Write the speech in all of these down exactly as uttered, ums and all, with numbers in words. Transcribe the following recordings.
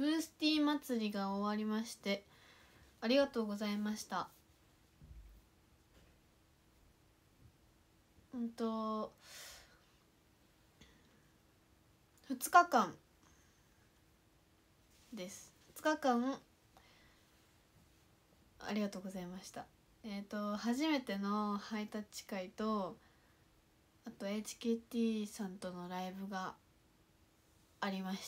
ブースティー祭りが終わりましてありがとうございました。うんとふつかかんです。ふつかかんありがとうございました。えっ、ー、と初めてのハイタッチ会とあと エイチケーティー さんとのライブがありました。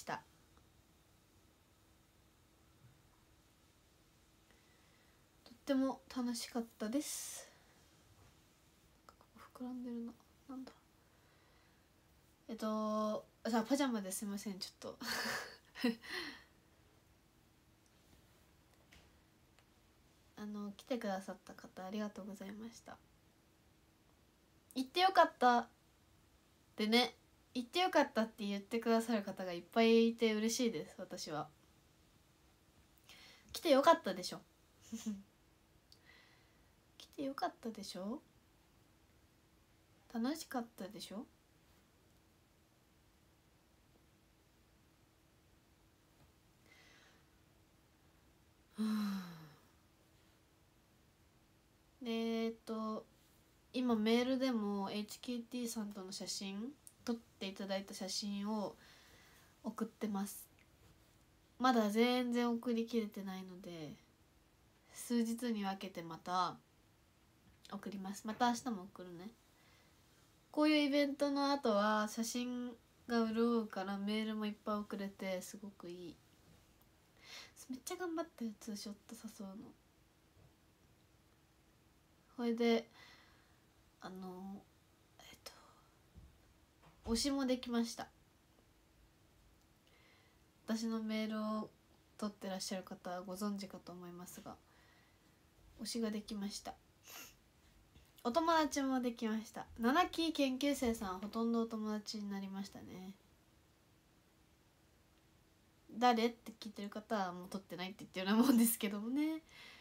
とっても楽しかったです。膨らんでるな、なんだえっとさあパジャマですいませんちょっとあの来てくださった方ありがとうございました。行ってよかったってね、行ってよかったって言ってくださる方がいっぱいいて嬉しいです。私は来てよかったでしょ来てよかったでしょ、楽しかったでしょ。でえっと今メールでも エイチケーティー さんとの写真撮っていただいた写真を送ってます。まだ全然送りきれてないので数日に分けてまた送ります。また明日も送るね。こういうイベントの後は写真が潤うからメールもいっぱい送れてすごくいい。めっちゃ頑張ってるツーショット誘うの。これであのえっと推しもできました。私のメールを取ってらっしゃる方はご存知かと思いますが推しができました。お友達もできました。ななき研究生さんほとんどお友達になりましたね。誰って聞いてる方はもう取ってないって言ってるようなもんですけどもね。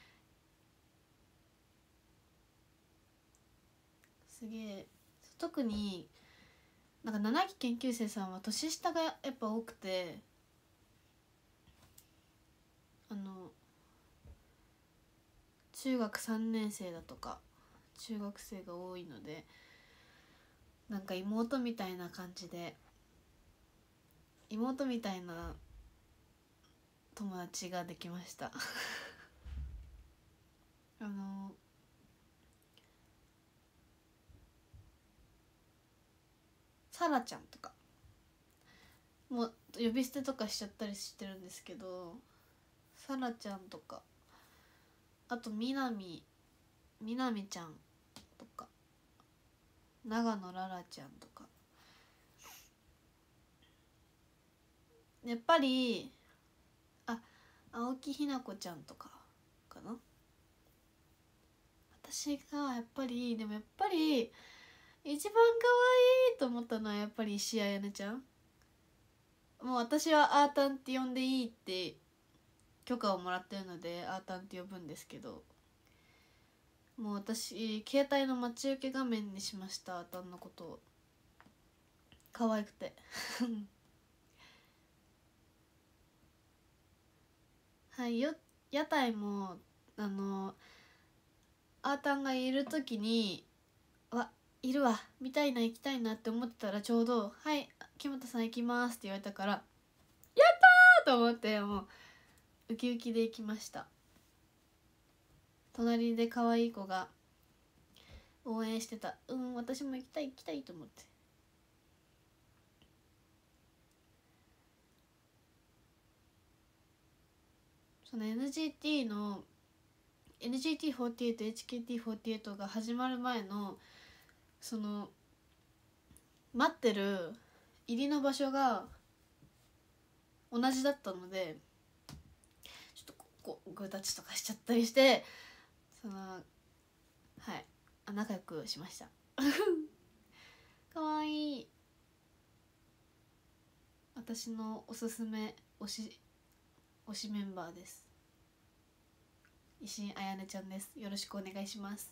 すげえ。特になんかななき研究生さんは年下がやっぱ多くてあの中学さんねん生だとか中学生が多いのでなんか妹みたいな感じで妹みたいな友達ができましたあのサラちゃんとかもう呼び捨てとかしちゃったりしてるんですけどサラちゃんとかあとみなみみなみちゃんとか長野ララちゃんとかやっぱりあ青木ひな子ちゃんとかかな。私がやっぱりでもやっぱり一番可愛いと思ったのはやっぱり石あやねちゃん。もう私はあーたんって呼んでいいって許可をもらってるのであーたんって呼ぶんですけどもう私携帯の待ち受け画面にしました。あーたんのことを可愛くてはいよ。屋台もあのあーたんがいる時にわいるわ見たいな行きたいなって思ってたらちょうど「はい木本さん行きます」って言われたから「やった!」と思ってもうウキウキで行きました。隣で可愛い子が応援してた。うん私も行きたい行きたいと思って。その エヌジーティー の エヌジーティーフォーティーエイト エイチケーティーフォーティーエイト が始まる前のその待ってる入りの場所が同じだったのでちょっとこうグータッチとかしちゃったりしてそのはい仲良くしましたかわいい。私のおすすめ推し推しメンバーです。石井あやねちゃんです。よろしくお願いします。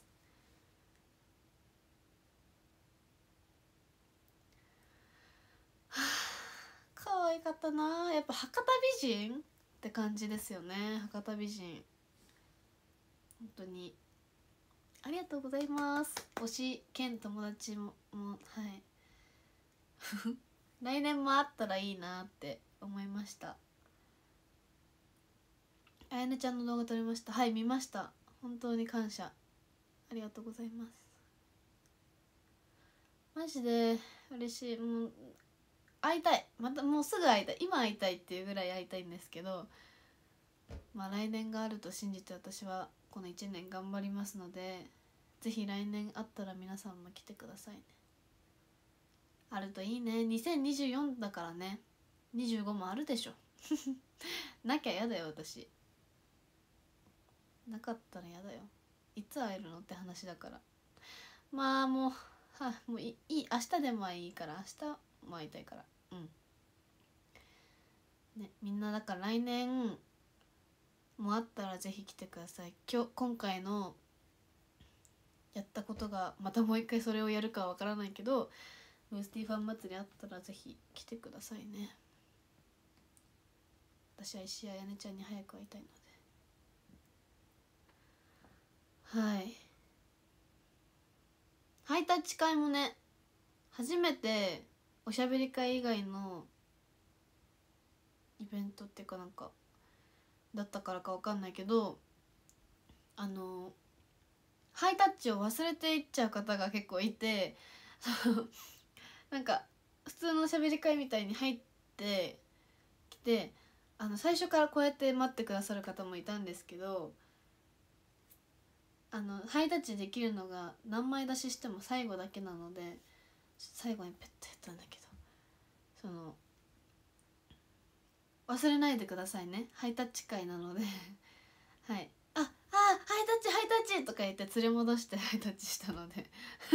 はあ可愛かったな。やっぱ博多美人って感じですよね。博多美人本当にありがとうございます。推し兼友達ももはい来年もあったらいいなって思いました。あやねちゃんの動画撮りました。はい、見ました。本当に感謝、ありがとうございます。マジで嬉しい。もう会いたい、またもうすぐ会いたい、今会いたいっていうぐらい会いたいんですけど、まあ来年があると信じて私はこのいちねん頑張りますので、ぜひ来年あったら皆さんも来てくださいね。あるといいね。にせんにじゅうよんだからね。にじゅうごもあるでしょなきゃやだよ私。なかったらやだよ。いつ会えるのって話だから。まあもうはもういい、明日でもいいから、明日も会いたいから。うんね、みんなだから来年もあったらぜひ来てください。今日今回のやったことがまたもう一回それをやるかはわからないけど、ウースティファン祭りあったらぜひ来てくださいね。私は石井あやねちゃんに早く会いたいので。はい、ハイタッチ会もね、初めておしゃべり会以外のイベントっていうかなんかだったからかわかんないけど、あのハイタッチを忘れていっちゃう方が結構いてなんか普通のおしゃべり会みたいに入ってきて、あの最初からこうやって待ってくださる方もいたんですけど、あのハイタッチできるのが何枚出ししても最後だけなので、最後にペッとやったんだけど、その忘れないでくださいね。ハイタッチ会なのではい、ああハイタッチハイタッチとか言って連れ戻してハイタッチしたので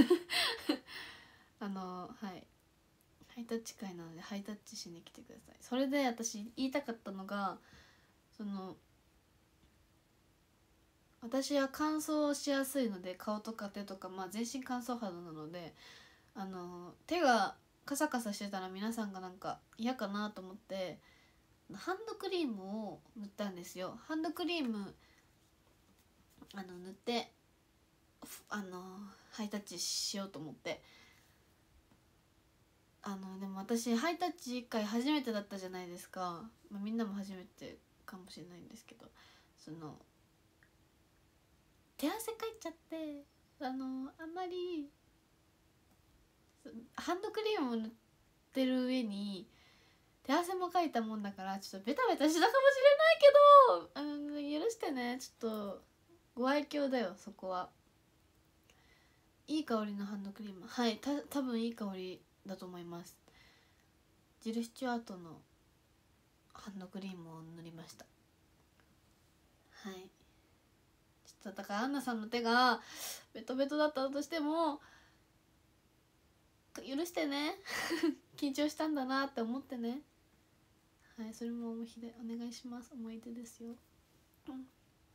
あのはいハイタッチ会なのでハイタッチしに来てください。それで私言いたかったのが、その私は乾燥しやすいので、顔とか手とか、まあ、全身乾燥肌なので、あの手がカサカサしてたら皆さんがなんか嫌かなと思ってハンドクリームを塗ったんですよ。ハンドクリームあの塗ってあのハイタッチしようと思って、あのでも私ハイタッチいっかい初めてだったじゃないですか、まあ、みんなも初めてかもしれないんですけど、その手汗かいちゃって、あのあんまりハンドクリームを塗ってる上に手汗もかいたもんだから、ちょっとベタベタしたかもしれないけど、あの許してね。ちょっとご愛嬌だよそこは。いい香りのハンドクリーム、はい、た多分いい香りだと思います。ジル・スチュアートのハンドクリームを塗りました。はい、ちょっとだからアンナさんの手がベトベトだったとしても許してね緊張したんだなって思ってね。はい、それも思い出お願いします。思い出ですよ。うん、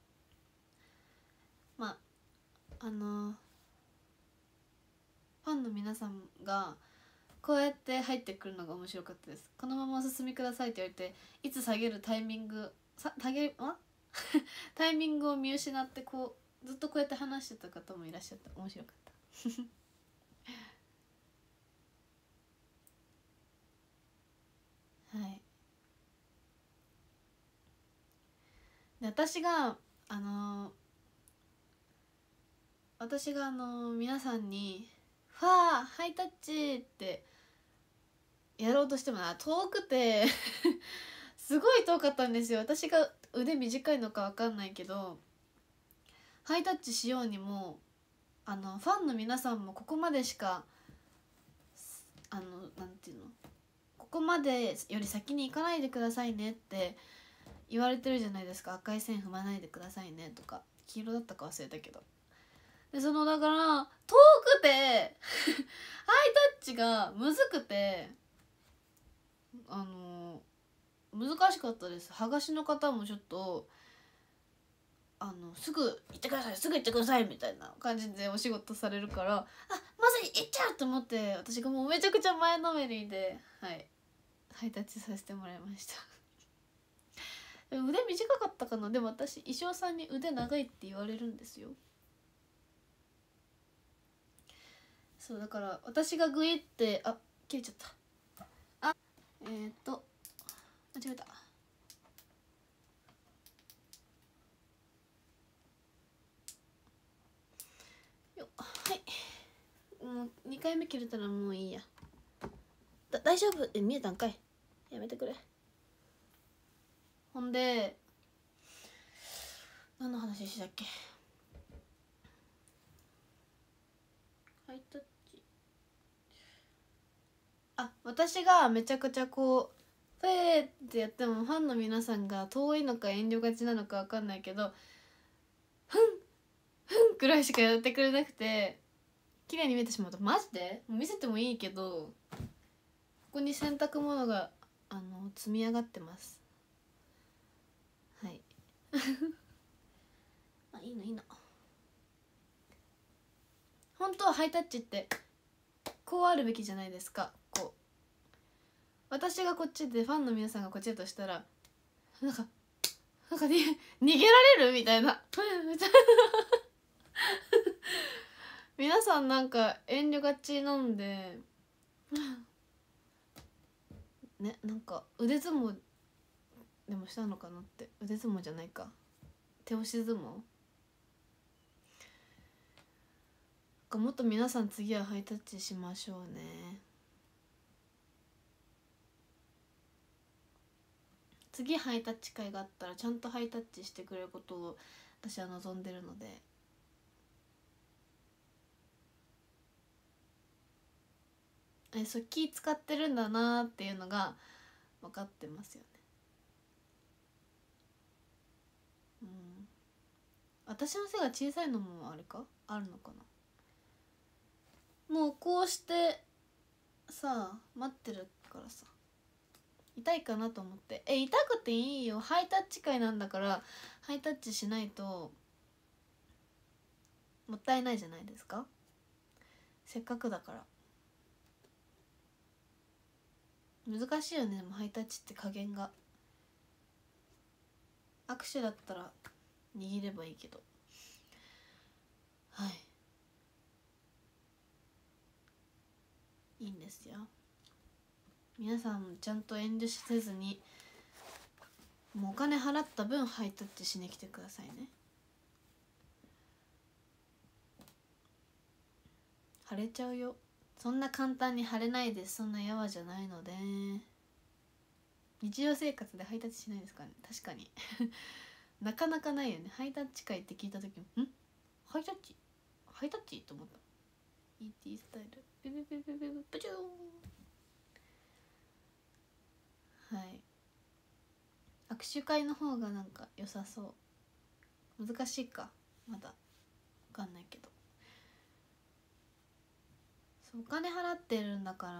まああのファンの皆さんがこうやって入ってくるのが面白かったです。このままお進みくださいって言われて、いつ下げるタイミングさ下げあタイミングを見失って、こうずっとこうやって話してた方もいらっしゃった。面白かったはいで私があのー私があのー皆さんに「ファーハイタッチ」ってやろうとしてもな、遠くてすごい遠かったんですよ。私が腕短いのか分かんないけど、ハイタッチしようにもあのファンの皆さんもここまでしかあのなんていうのここまでより先に行かないでくださいねって言われてるじゃないですか。赤い線踏まないでくださいねとか、黄色だったか忘れたけど、でそのだから遠くてハイタッチがむずくて、あの難しかったです。剥がしの方もちょっとあのすぐ行ってくださいすぐ行ってくださいみたいな感じでお仕事されるから、あまず行っちゃうと思って、私がもうめちゃくちゃ前のめりで、はい、ハイタッチさせてもらいました腕短かったかな。でも私衣装さんに腕長いって言われるんですよ。そうだから私がグイってあ切れちゃった。あえー、っと間違えた。よはい、もうにかいめ切れたらもういいや。だ大丈夫え見えたんかい。やめてくれ。ほんで何の話したっけ。ハイタッチ。あ私がめちゃくちゃこうフェーってやってもファンの皆さんが遠いのか遠慮がちなのか分かんないけどふんふんくらいしかやってくれなくて綺麗に見えてしまうとマジで見せてもいいけどここに洗濯物があの積み上がってます。はいあいいのいいの。本当はハイタッチってこうあるべきじゃないですか。こう私がこっちでファンの皆さんがこっちだとしたらなんかなんか、ね、逃げられるみたいな皆さんなんか遠慮がちなんでね、なんか腕相撲でもしたのかなって。腕相撲じゃないか、手押し相撲か。もっと皆さん次はハイタッチしましょうね。次ハイタッチ会があったらちゃんとハイタッチしてくれることを私は望んでるので。えそう気使ってるんだなっていうのが分かってますよね。うん私の背が小さいのもあれかあるのかな。もうこうしてさ待ってるからさ痛いかなと思って。え痛くていいよ、ハイタッチ会なんだからハイタッチしないともったいないじゃないですか。せっかくだから。難しいよねでもハイタッチって加減が。握手だったら握ればいいけど。はいいいんですよ。皆さんちゃんと遠慮せずにもうお金払った分ハイタッチしに来てくださいね。腫れちゃうよ。そんな簡単に腫れないです。そんなやわじゃないので。日常生活でハイタッチしないですかね。確かになかなかないよね。ハイタッチ会って聞いた時んハイタッチハイタッチと思った。 イーティー スタイルビビビビビビブチューン。はい握手会の方がなんか良さそう。難しいかまだ分かんないけど。そうお金払ってるんだから。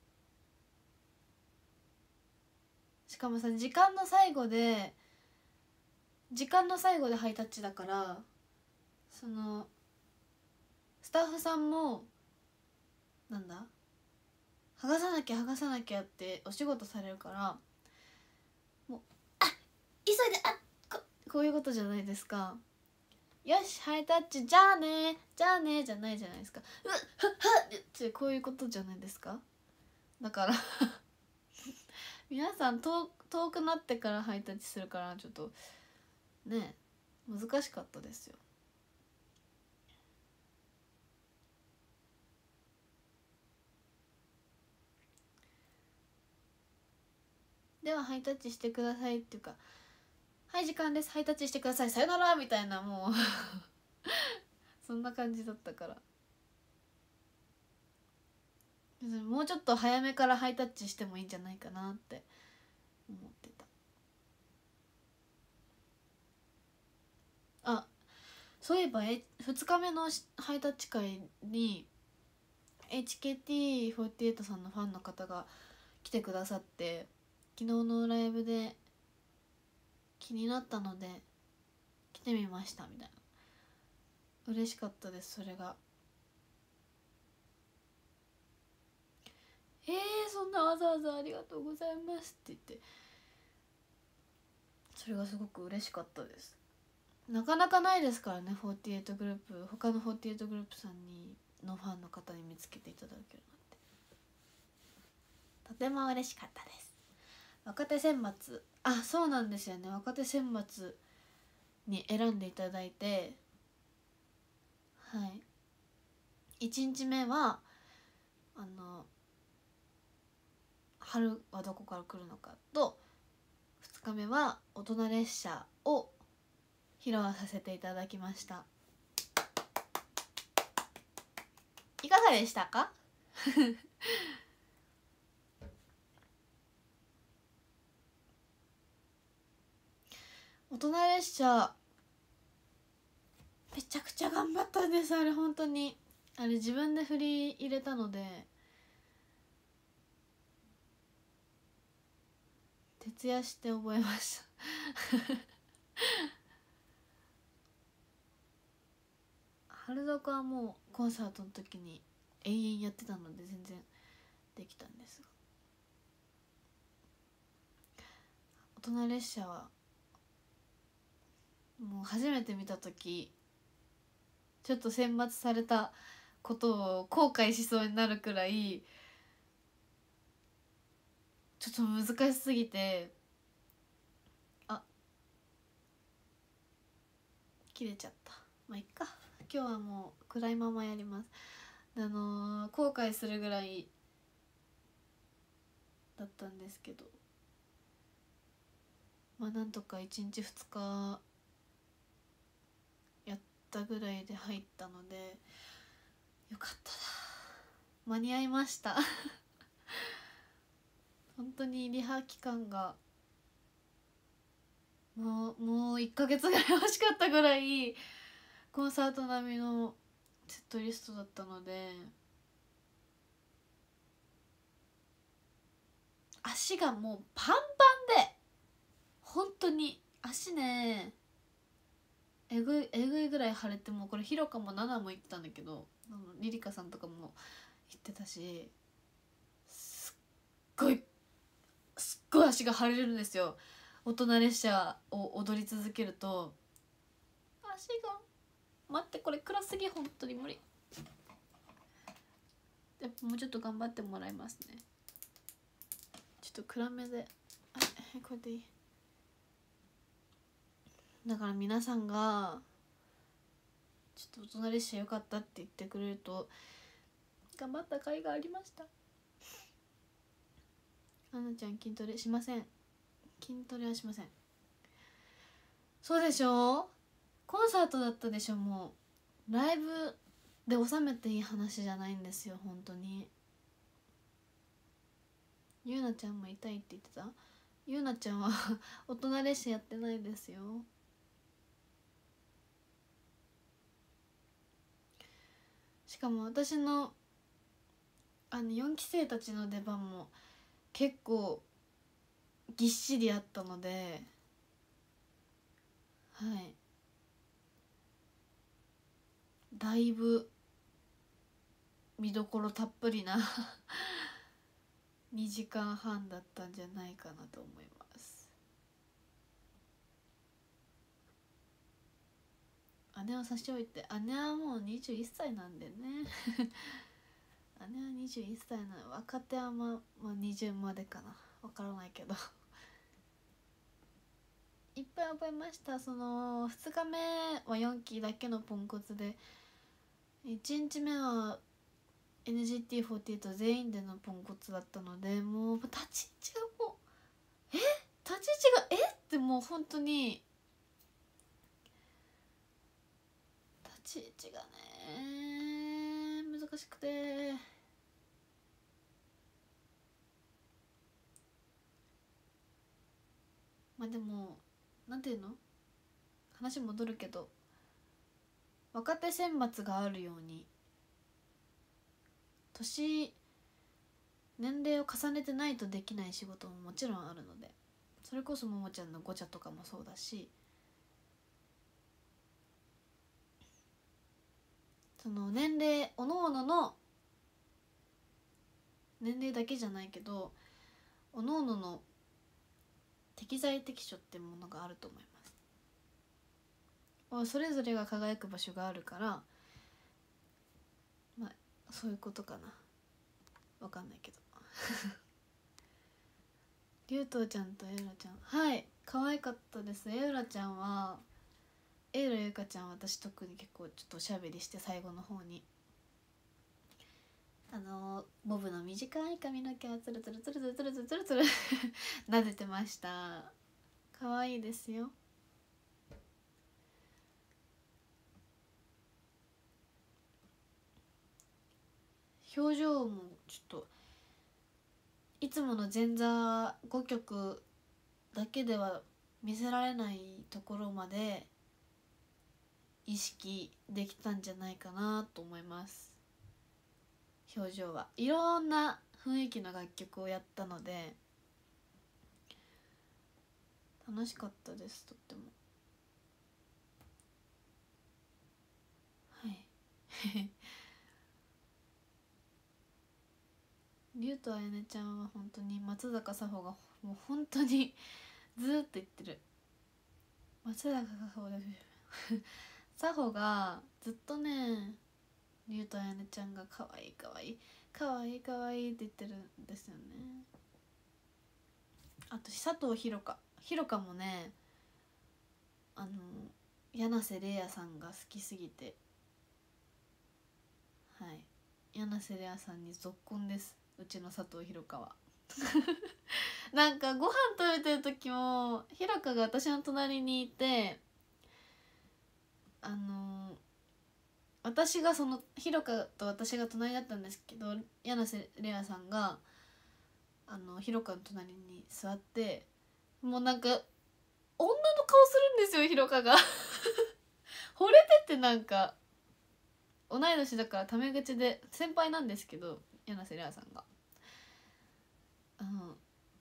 しかもさ時間の最後で時間の最後でハイタッチだからそのスタッフさんもなんだ剥がさなきゃ剥がさなきゃってお仕事されるからもうあ急いであここういうことじゃないですか。よしハイタッチじゃあねじゃあねじゃないじゃないですか。うっはっはっってこういうことじゃないですか。だから皆さん遠遠くなってからハイタッチするからちょっとね難しかったですよ。ではハイタッチしてくださいっていうかはい時間ですハイタッチしてくださいさよならみたいなもうそんな感じだったからもうちょっと早めからハイタッチしてもいいんじゃないかなって思ってた。あそういえばえふつかめのハイタッチ会に エイチケーティーフォーティーエイト さんのファンの方が来てくださって昨日のライブで気になったので来てみましたみたいな。嬉しかったですそれが。えー、そんなわざわざありがとうございますって言ってそれがすごく嬉しかったです。なかなかないですからね、フォーティーエイトグループ他のフォーティーエイトグループさんにのファンの方に見つけていただけるなんてとても嬉しかったです。若手選抜、あ、そうなんですよね、若手選抜に選んでいただいて、はいいちにちめはあの春はどこから来るのかと、ふつかめは大人列車を披露させていただきました。いかがでしたか？大人列車めちゃくちゃ頑張ったんです。あれ本当にあれ自分で振り入れたので徹夜して覚えました春底はもうコンサートの時に延々やってたので全然できたんですが、大人列車はもう初めて見た時ちょっと選抜されたことを後悔しそうになるくらいちょっと難しすぎて、あ、切れちゃった。まあいっか、今日はもう暗いままやります。あのー、後悔するぐらいだったんですけど、まあなんとかいちにちふつかやったぐらいで入ったのでよかったな、間に合いました本当にリハ期間がもうもういっかげつぐらい欲しかったぐらいコンサート並みのセットリストだったので、足がもうパンパンで本当に足ねえぐいえぐいぐらい腫れて、もうこれヒロカもナナも言ってたんだけど、リリカさんとかも言ってたし、すっごいすっごい足が腫れるんですよ。大人列車を踊り続けると足が、待って、これ暗すぎ、本当に無理。やっぱもうちょっと頑張ってもらいますね。ちょっと暗めで、あ、これでいい。だから皆さんがちょっと大人列車良かったって言ってくれると頑張った甲斐がありました。あなちゃん筋トレしません。筋トレはしません。そうでしょ、コンサートだったでしょ。もうライブで収めていい話じゃないんですよ本当に。ゆうなちゃんも痛いって言ってた。ゆうなちゃんは大人列車やってないですよ。しかも私のあのよんき生たちの出番も結構ぎっしりあったので、はいだいぶ見どころたっぷりなにじかんはんだったんじゃないかなと思います。姉を差し置いて、姉はもうにじゅういっさいなんでね姉はにじゅういっさいなの。若手はまあ、まあ、にじゅうまでかな、わからないけどいっぱい覚えました。そのふつかめはよんきだけのポンコツで、いちにちめは エヌジーティーフォーティーエイト 全員でのポンコツだったので、もう立ち位置がもうえ立ち位置がえってもう本当に立ち位置がね難しくて、まあでもなんていうの、話戻るけど若手選抜があるように年年齢を重ねてないとできない仕事ももちろんあるので、それこそももちゃんのごちゃとかもそうだし、その年齢おのおのの年齢だけじゃないけどおのおのの適適材適所ってものがあると思います。それぞれが輝く場所があるから、まあそういうことかな、わかんないけどりゅうとうちゃんとエウラちゃん、はい可愛かったです。エウラちゃんはエウラゆかちゃん、私特に結構ちょっとおしゃべりして、最後の方にあのボブの短い髪の毛をつるつるつるつるつるつるつるつる撫でてました。可愛いですよ。表情もちょっといつもの前座ごきょくだけでは見せられないところまで意識できたんじゃないかなと思います。表情はいろんな雰囲気の楽曲をやったので楽しかったです、とっても。はいりゅうとあやねちゃんは本当に松坂紗穂がもう本当にずーっと言ってる。松坂紗穂紗穂がずっとね、りゅうとあやねちゃんが可愛い可愛い可愛い可愛いって言ってるんですよね。あと佐藤ひろかひろかもね、あの柳瀬玲也さんが好きすぎて、はい柳瀬玲也さんにぞっこんです、うちの佐藤ひろかはなんかご飯食べてる時もひろかが私の隣にいて、あの私がそのひろかと私が隣だったんですけど、柳瀬玲也さんがあのひろかの隣に座って、もうなんか女の顔するんですよ、ひろかが惚れてて、なんか同い年だからタメ口で、先輩なんですけど柳瀬玲也さんが、あの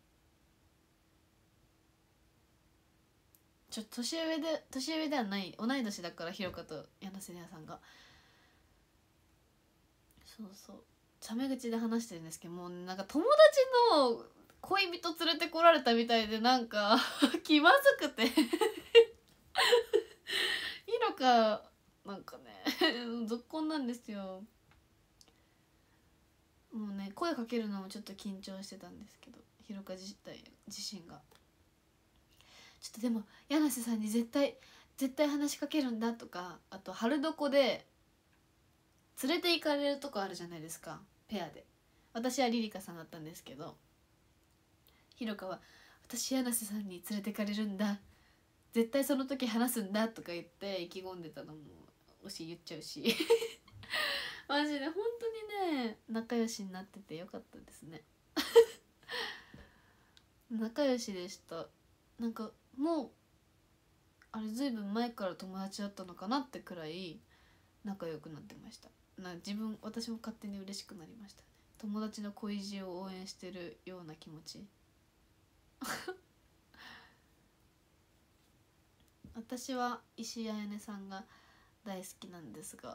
ちょっと年上で年上ではない、同い年だから、ひろかと柳瀬玲也さんが、そうそうタメ口で話してるんですけど、もうなんか友達の恋人連れてこられたみたいで、なんか気まずくてひろかなんかねぞっこんなんですよ。もうね声かけるのもちょっと緊張してたんですけど、ひろか自体自身がちょっとでも柳瀬さんに絶対絶対話しかけるんだとか、あと春床で連れて行かれるとこあるじゃないですか、ペアで。私はリリカさんだったんですけど、ひろかは私柳瀬さんに連れてかれるんだ、絶対その時話すんだとか言って意気込んでたのも推し言っちゃうしマジで本当にね仲良しになっててよかったですね仲良しでした。なんかもうあれずいぶん前から友達だったのかなってくらい仲良くなってました。な自分私も勝手に嬉しくなりましたね、友達の恋路を応援してるような気持ち私は石井彩音さんが大好きなんですが、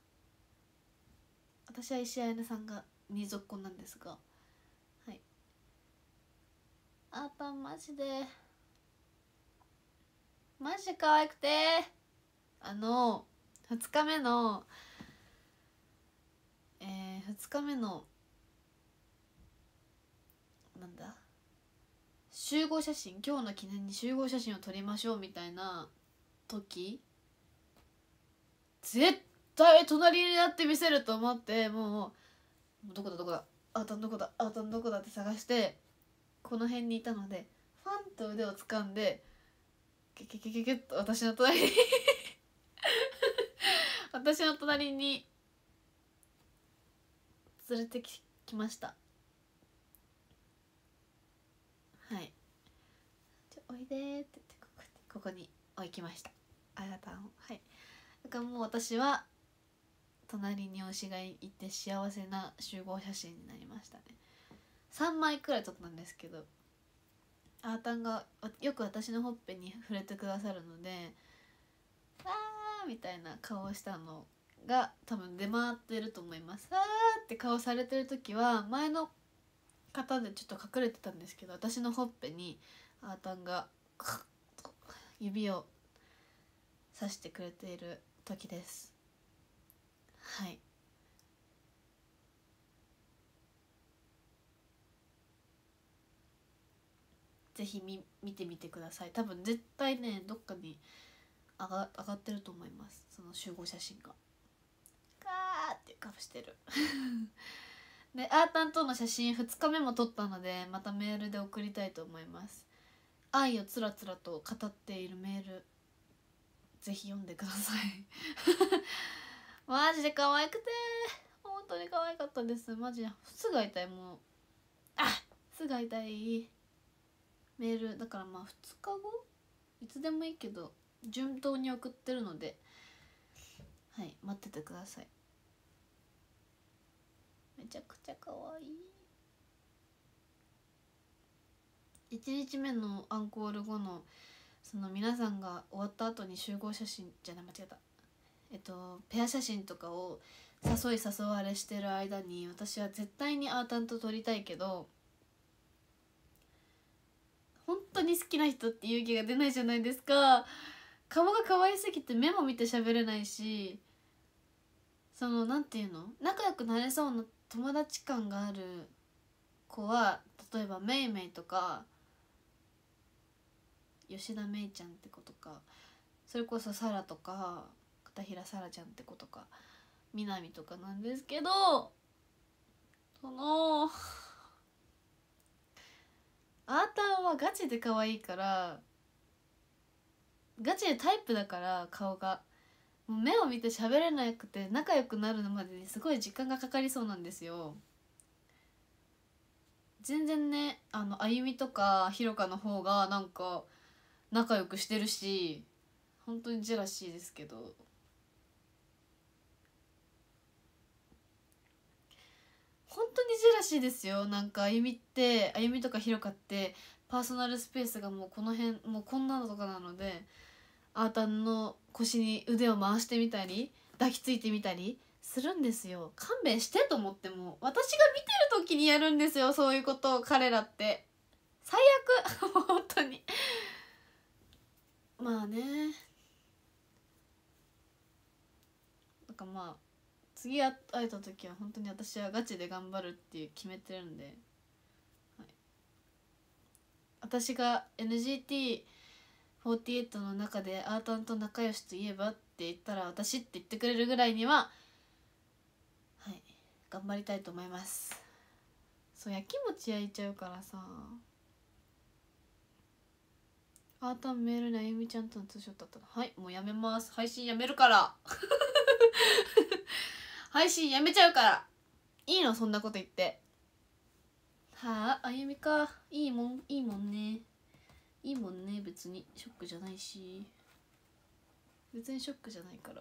私は石井彩音さんがにぞっこなんですが、はい、あーたんマジでマジで可愛くて、あのふつかめのえー、ふつかめのなんだ集合写真、今日の記念に集合写真を撮りましょうみたいな時、絶対隣になって見せると思って、もうもうどこだどこだあーたんどこだあーたんどこだって探して、この辺にいたのでファンと腕を掴んでケケケケケッと私の隣に私の隣に連れてききました。はい、ちょおいでーって言ってここここに置きました、あやたんを。はい、だからもう私は隣に推しがいて幸せな集合写真になりましたね。さんまいくらい撮ったんですけど、あーたんがよく私のほっぺに触れてくださるので、あーみたいな顔をしたのが多分出回ってると思います。あーって顔されてる時は前の方でちょっと隠れてたんですけど、私のほっぺにあーたんが指をさしてくれている時です。はい。ぜひ見見てみてください。多分絶対ねどっかに上が上がってると思います、その集合写真が。ガーって顔してるであーたんとの写真ふつかめも撮ったので、またメールで送りたいと思います。愛をつらつらと語っているメール、ぜひ読んでくださいマジで可愛くて本当に可愛かったです。マジですぐ会いたい。もうあすぐ会いたい。メールだからまあふつかごいつでもいいけど順当に送ってるので、はい待っててください。めちゃくちゃ可愛い。いちにちめのアンコール後のその皆さんが終わった後に集合写真じゃない間違えたえっとペア写真とかを誘い誘われしてる間に、私は絶対にあーたんと撮りたいけど、本当に好きな人って勇気が出ないじゃないですか。顔が可愛すぎて目も見て喋れないし、そのなんていうの、仲良くなれそうな友達感がある子は、例えばめいめいとか吉田めいちゃんって子とか、それこそサラとか片平サラちゃんって子とか南とかなんですけど、そのあーたんはガチで可愛いから、ガチでタイプだから、顔がもう目を見て喋れなくて仲良くなるのまでにすごい時間がかかりそうなんですよ。全然ね、あのあゆみとかひろかの方がなんか仲良くしてるし、本当にジェラシーですけど、本当にジェラシーですよ。なんかあゆみってあゆみとかひろかってパーソナルスペースがもうこの辺、もうこんなのとかなので、あーたんの腰に腕を回してみたり抱きついてみたりするんですよ。勘弁してと思って、も私が見てる時にやるんですよ、そういうことを彼らって。最悪本当に。まあね、なんかまあ次会えた時は本当に私はガチで頑張るっていう決めてるんで、はい、私が エヌジーティーフォーティーエイト の中であーたんと仲良しといえばって言ったら私って言ってくれるぐらいには、はい、頑張りたいと思います。そうやきもち焼いちゃうからさ。あーたんメールにあゆみちゃんとのツーショットだったの。はい、もうやめます。配信やめるから配信やめちゃうから。いいのそんなこと言って。はあ、あゆみか。いいもんいいもんね、いいもんね。別にショックじゃないし、別にショックじゃないから。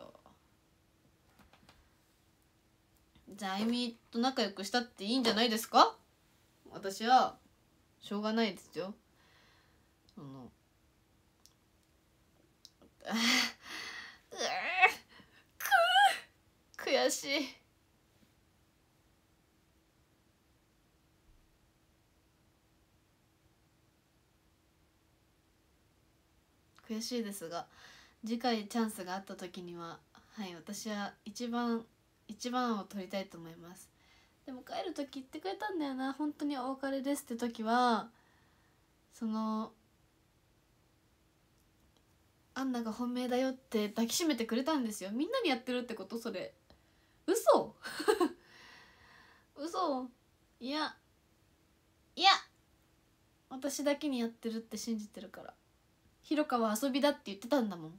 じゃああゆみと仲良くしたっていいんじゃないですか。私はしょうがないですよ。そのあうく悔しい。悔しいですが、次回チャンスがあった時には、はい、私は一番一番を取りたいと思います。でも帰る時言ってくれたんだよな、本当にお別れですって時は、そのアンナが本命だよって抱きしめてくれたんですよ。みんなにやってるってこと？それ嘘嘘。いやいや、私だけにやってるって信じてるから。ひろかは遊びだって言ってたんだもん。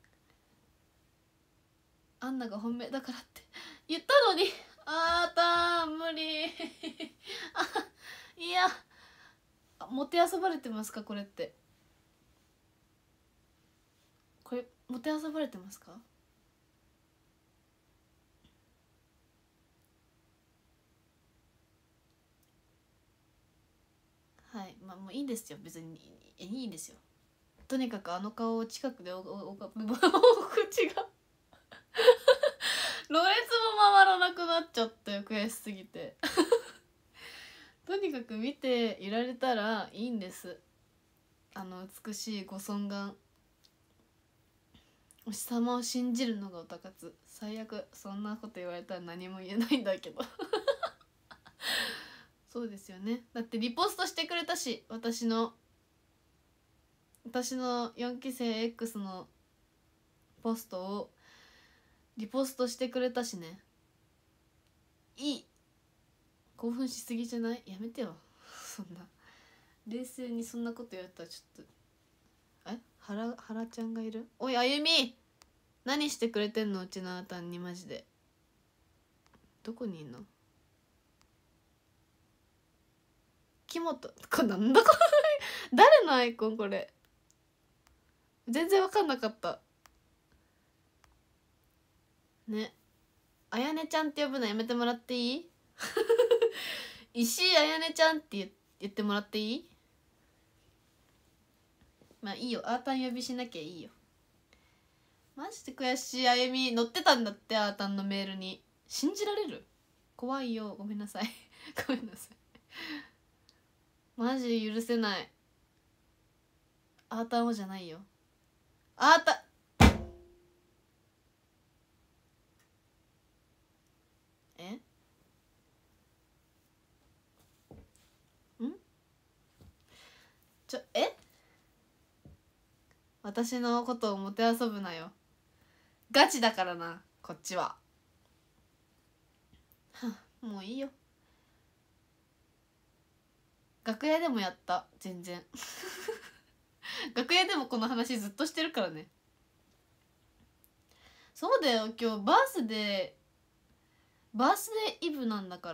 アンナが本命だからって言ったのに、あーたー無理あ、いや、もてあそばれてますかこれって。これもてあそばれてますか。はい、まあもういいんですよ、別にいいんですよ。とにかくあの顔を近くでおおお口がろれつも回らなくなっちゃったよ、悔しすぎてとにかく見ていられたらいいんです。あの美しいご尊顔、お日様を信じるのがオタ活。最悪そんなこと言われたら何も言えないんだけどそうですよね。だってリポストしてくれたし、私の私のよんきせい X のポストをリポストしてくれたしね。いい。興奮しすぎじゃない？やめてよそんな冷静にそんなこと言われたらちょっと。え、はらはらちゃんがいる？おいあゆみ、何してくれてんの？うちのあたんにマジで。どこにいんの？木本、これなんだこれ誰のアイコンこれ？全然わかんなかったね。あやねちゃんって呼ぶのやめてもらっていい石井あやねちゃんって言言ってもらっていい？まあいいよ、あーたん呼びしなきゃいいよ。マジで悔しい。あゆみ載ってたんだって、あーたんのメールに。信じられる？怖いよ、ごめんなさいごめんなさいマジ許せない。あーたんをじゃないよ、あーたえんちょえ私のことをもてあそぶなよ。ガチだからなこっちは。はあ、もういいよ。楽屋でもやった、全然楽屋でもこの話ずっとしてるからね。そうだよ、今日バースデーバースデーイブなんだから、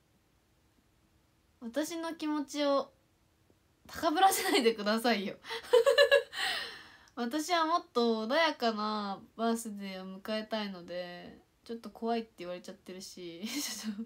私の気持ちを高ぶらせないでくださいよ私はもっと穏やかなバースデーを迎えたいので、ちょっと怖いって言われちゃってるしちょっ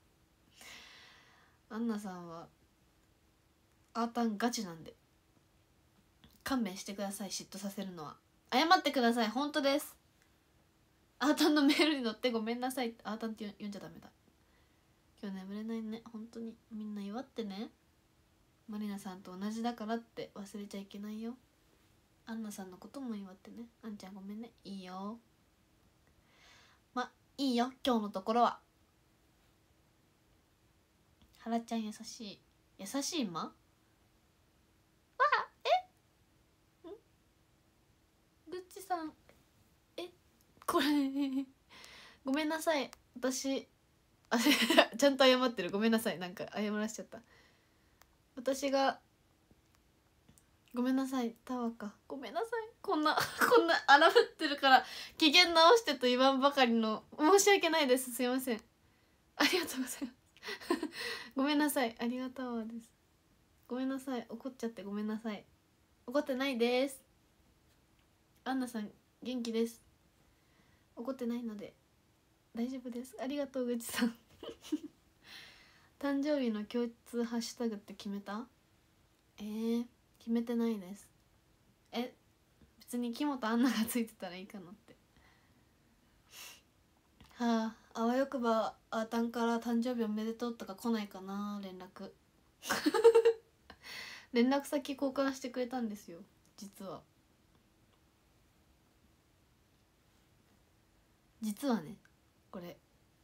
とアンナさんはアータンガチなんで勘弁してください。嫉妬させるのは謝ってください。本当です。アータンのメールに載ってごめんなさいって。アータンって読んじゃダメだ。今日眠れないね、本当に。みんな祝ってね。マリナさんと同じだからって忘れちゃいけないよ。アンナさんのことも祝ってね。あんちゃんごめんね。いいよ、まいいよ今日のところは。はらちゃん優しい。優しいまわあえんグッチさん、えこれごめんなさい、私あちゃんと謝ってる。ごめんなさい、なんか謝らしちゃった。私がごめんなさい、タワーか。ごめんなさい、こんなこんな荒ぶってるから機嫌直してと言わんばかりの申し訳ないです。すいません、ありがとうございますごめんなさい、ありがとうです。ごめんなさい、怒っちゃってごめんなさい。怒ってないです。アンナさん元気です。怒ってないので大丈夫です。ありがとうぐちさん誕生日の共通ハッシュタグって決めた？えー、決めてないです。え、別に木本アンナがついてたらいいかなって。はあ、あわよくばあーたんから誕生日おめでとうとか来ないかな、連絡連絡先交換してくれたんですよ実は。実はねこれ、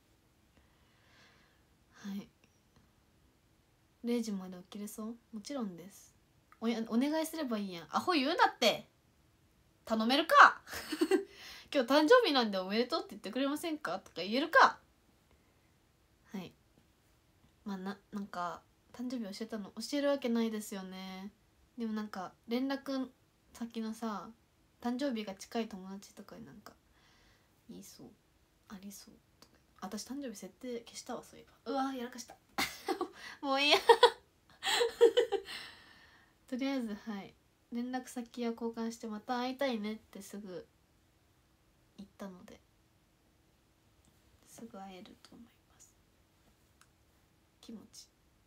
はい、れいじまで起きれそう？もちろんです。おやお願いすればいいやん。アホ言うなって。頼めるか今日誕生日なんでおめでとうって言ってくれませんかとか言えるか。はい、まあななんか誕生日教えたの？教えるわけないですよね。でもなんか連絡先のさ、誕生日が近い友達とかになんか言いそう、ありそうとか。私誕生日設定消したわ、そういえば。うわやらかしたもういいやとりあえずはい連絡先は交換して、また会いたいねってすぐ言ったので、すぐ会えると思います。気持ち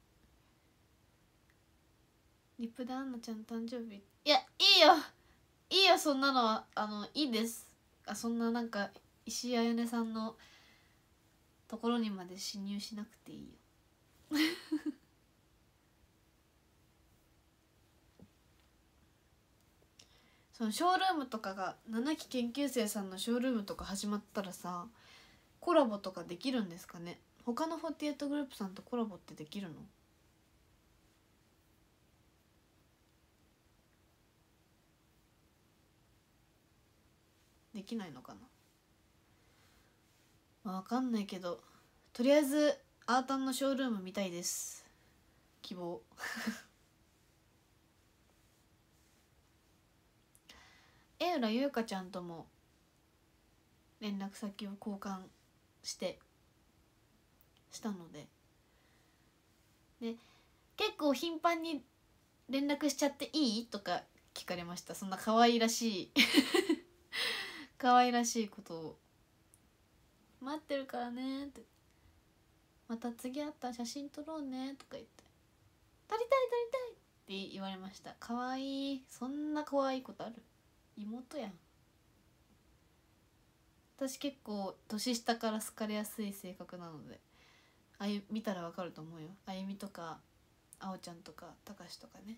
リップでアンナちゃん誕生日、いやいいよいいよ、そんなのはあのいいです。あ、そんななんか石井あやねさんのところにまで侵入しなくていいよそのショールームとかがななき研究生さんのショールームとか始まったらさ、コラボとかできるんですかね。他のフォーティエイトグループさんとコラボってできるの？できないのかな。わかんないけど、とりあえずアータンのショールーム見たいです。希望江浦優香ちゃんとも連絡先を交換してしたので、で結構頻繁に連絡しちゃっていいとか聞かれました。そんな可愛らしい可愛らしいことを待ってるからねって、また次会ったら写真撮ろうねとか言って、撮りたい撮りたいって言われました。可愛い。そんな可愛いことある？妹やん。私結構年下から好かれやすい性格なので、あゆ見たらわかると思うよ。あゆみとかあおちゃんとかたかしとかね、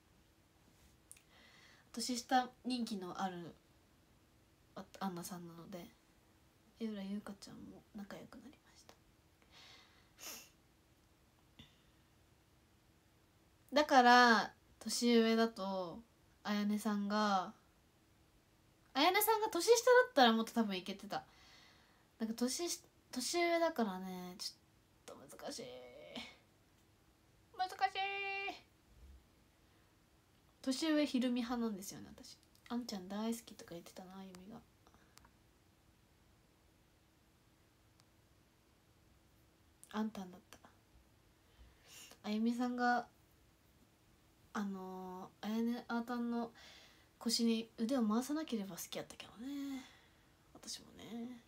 年下人気のあるアンナさんなので、江浦優香ちゃんも仲良くなりました。だから年上だとあやねさんがあやねさんが年下だったらもっと多分いけてた。なんか年年上だからね、ちょっと難しい難しい。年上ひるみ派なんですよね私。あんちゃん大好きとか言ってたな、あゆみが。あんたんだった。あゆみさんがあのー、あやねあーたんの腰に腕を回さなければ好きやったけどね、私もね。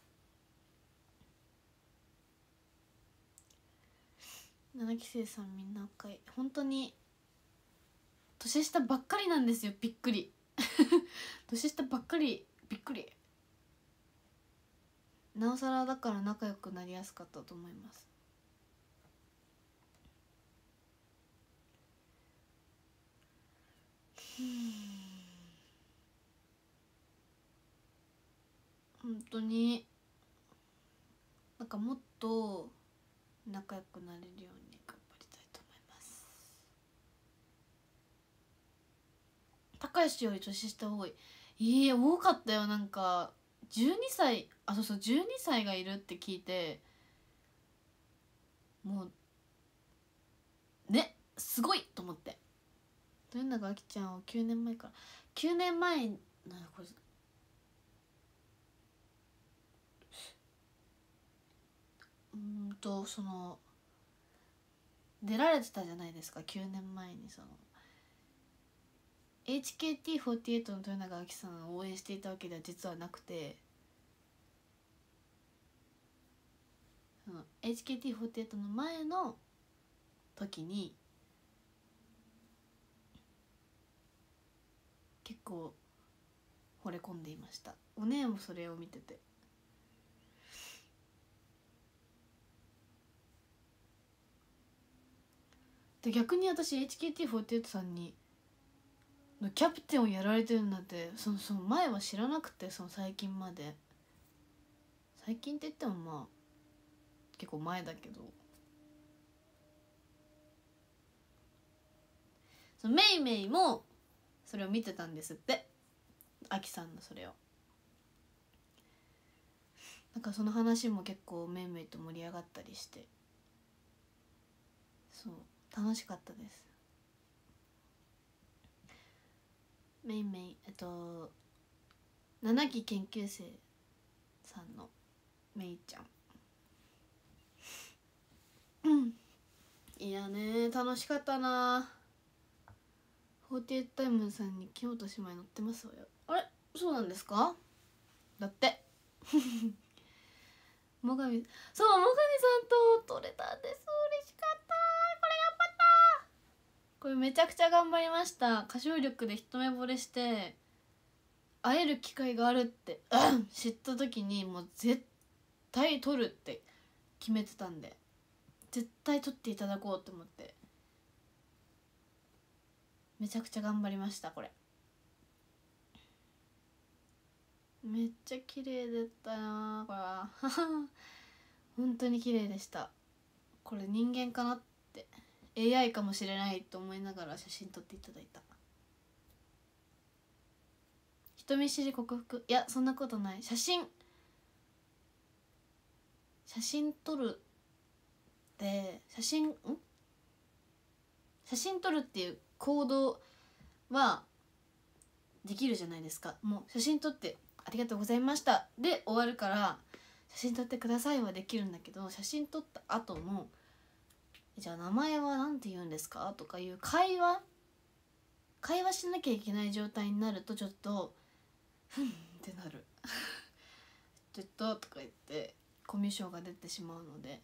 ななき生さんみんな赤い。本当に年下ばっかりなんですよ、びっくり年下ばっかり、びっくり。なおさらだから仲良くなりやすかったと思います。本当になんかもっと仲良くなれるように頑張りたいと思います。高橋より年下多い。いい多かったよ。なんかじゅうにさい、あそうそうじゅうにさいがいるって聞いて、もうねすごいと思って。豊永あきちゃんをきゅうねんまえからきゅうねんまえな、これうんとその出られてたじゃないですか、きゅうねんまえに。その エイチケーティーフォーティーエイト の豊永あきさんを応援していたわけでは実はなくて、その エイチケーティーフォーティーエイト の前の時に結構惚れ込んでいました。お姉もそれを見てて、で逆に私 エイチケーティーフォーティーエイト さんにのキャプテンをやられてるんだってそのその前は知らなくて、その最近まで。最近って言ってもまあ結構前だけど、そのメイメイもそれを見てたんですって、アキさんのそれを。なんかその話も結構メイメイと盛り上がったりして、そう楽しかったです。メイメイえっとななき研究生さんのメイちゃん、うんいやね楽しかったな。フォーティエイトタイムズさんに木本姉妹乗ってますわよ。あれそうなんですか？だって最上そう最上さんと撮れたんです。嬉しかった。これ頑張った。これめちゃくちゃ頑張りました。歌唱力で一目惚れして会える機会があるって、うん、知った時にもう絶対撮るって決めてたんで、絶対撮っていただこうと思ってめちゃくちゃ頑張りました。これめっちゃ綺麗だったなこれは本当に綺麗でした。これ人間かなって エーアイ かもしれないと思いながら写真撮っていただいた。人見知り克服、いやそんなことない。写真写真撮るって写真ん写真撮るっていう行動はできるじゃないですか。もう写真撮ってありがとうございましたで終わるから写真撮ってくださいはできるんだけど、写真撮った後もじゃあ名前は何て言うんですかとかいう会話会話しなきゃいけない状態になるとちょっとふんってなるちょっととか言ってコミュ障が出てしまうので。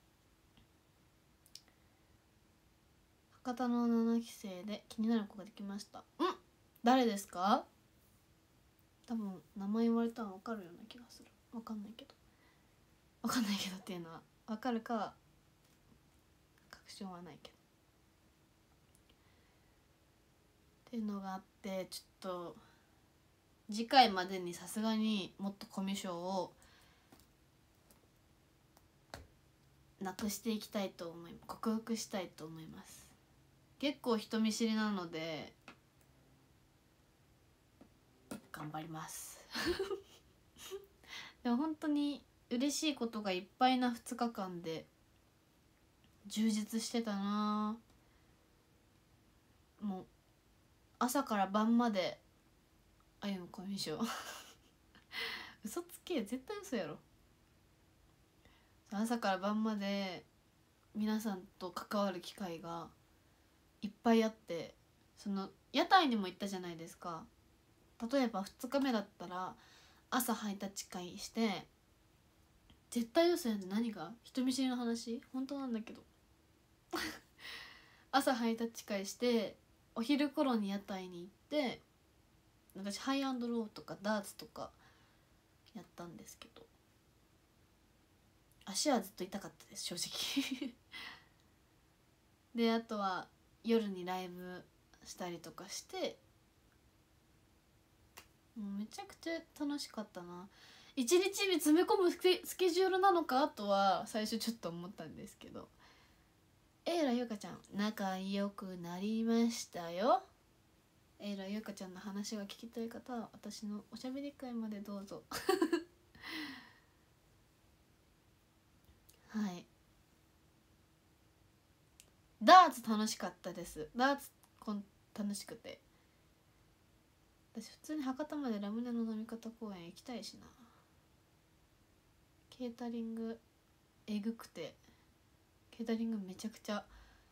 博多のななき生で気になる子ができました。ん誰ですか？多分名前言われたら分かるような気がする。分かんないけど分かんないけどっていうのは分かるかは確証はないけどっていうのがあって、ちょっと次回までにさすがにもっとコミュ障をなくしていきたいと思い克服したいと思います。結構人見知りなので頑張りますでも本当に嬉しいことがいっぱいなふつかかんで充実してたな。もう朝から晩まで歩むコミュ障嘘つけ、絶対嘘やろ。朝から晩まで皆さんと関わる機会がいっぱいあって、その屋台にも行ったじゃないですか。例えばふつかめだったら朝ハイタッチ会して絶対嘘やん。何が人見知りの話？本当なんだけど朝ハイタッチ会してお昼頃に屋台に行って私ハイアンドローとかダーツとかやったんですけど足はずっと痛かったです正直であとは夜にライブしたりとかしてもうめちゃくちゃ楽しかったな。一日に詰め込むスケ、スケジュールなのかとは最初ちょっと思ったんですけど、エイラゆかちゃん仲良くなりましたよ。エイラゆかちゃんの話が聞きたい方は私のおしゃべり会までどうぞはいダーツ楽しかったです。ダーツこん楽しくて、私普通に博多までラムネの飲み方公園行きたいしな。ケータリングえぐくてケータリングめちゃくちゃ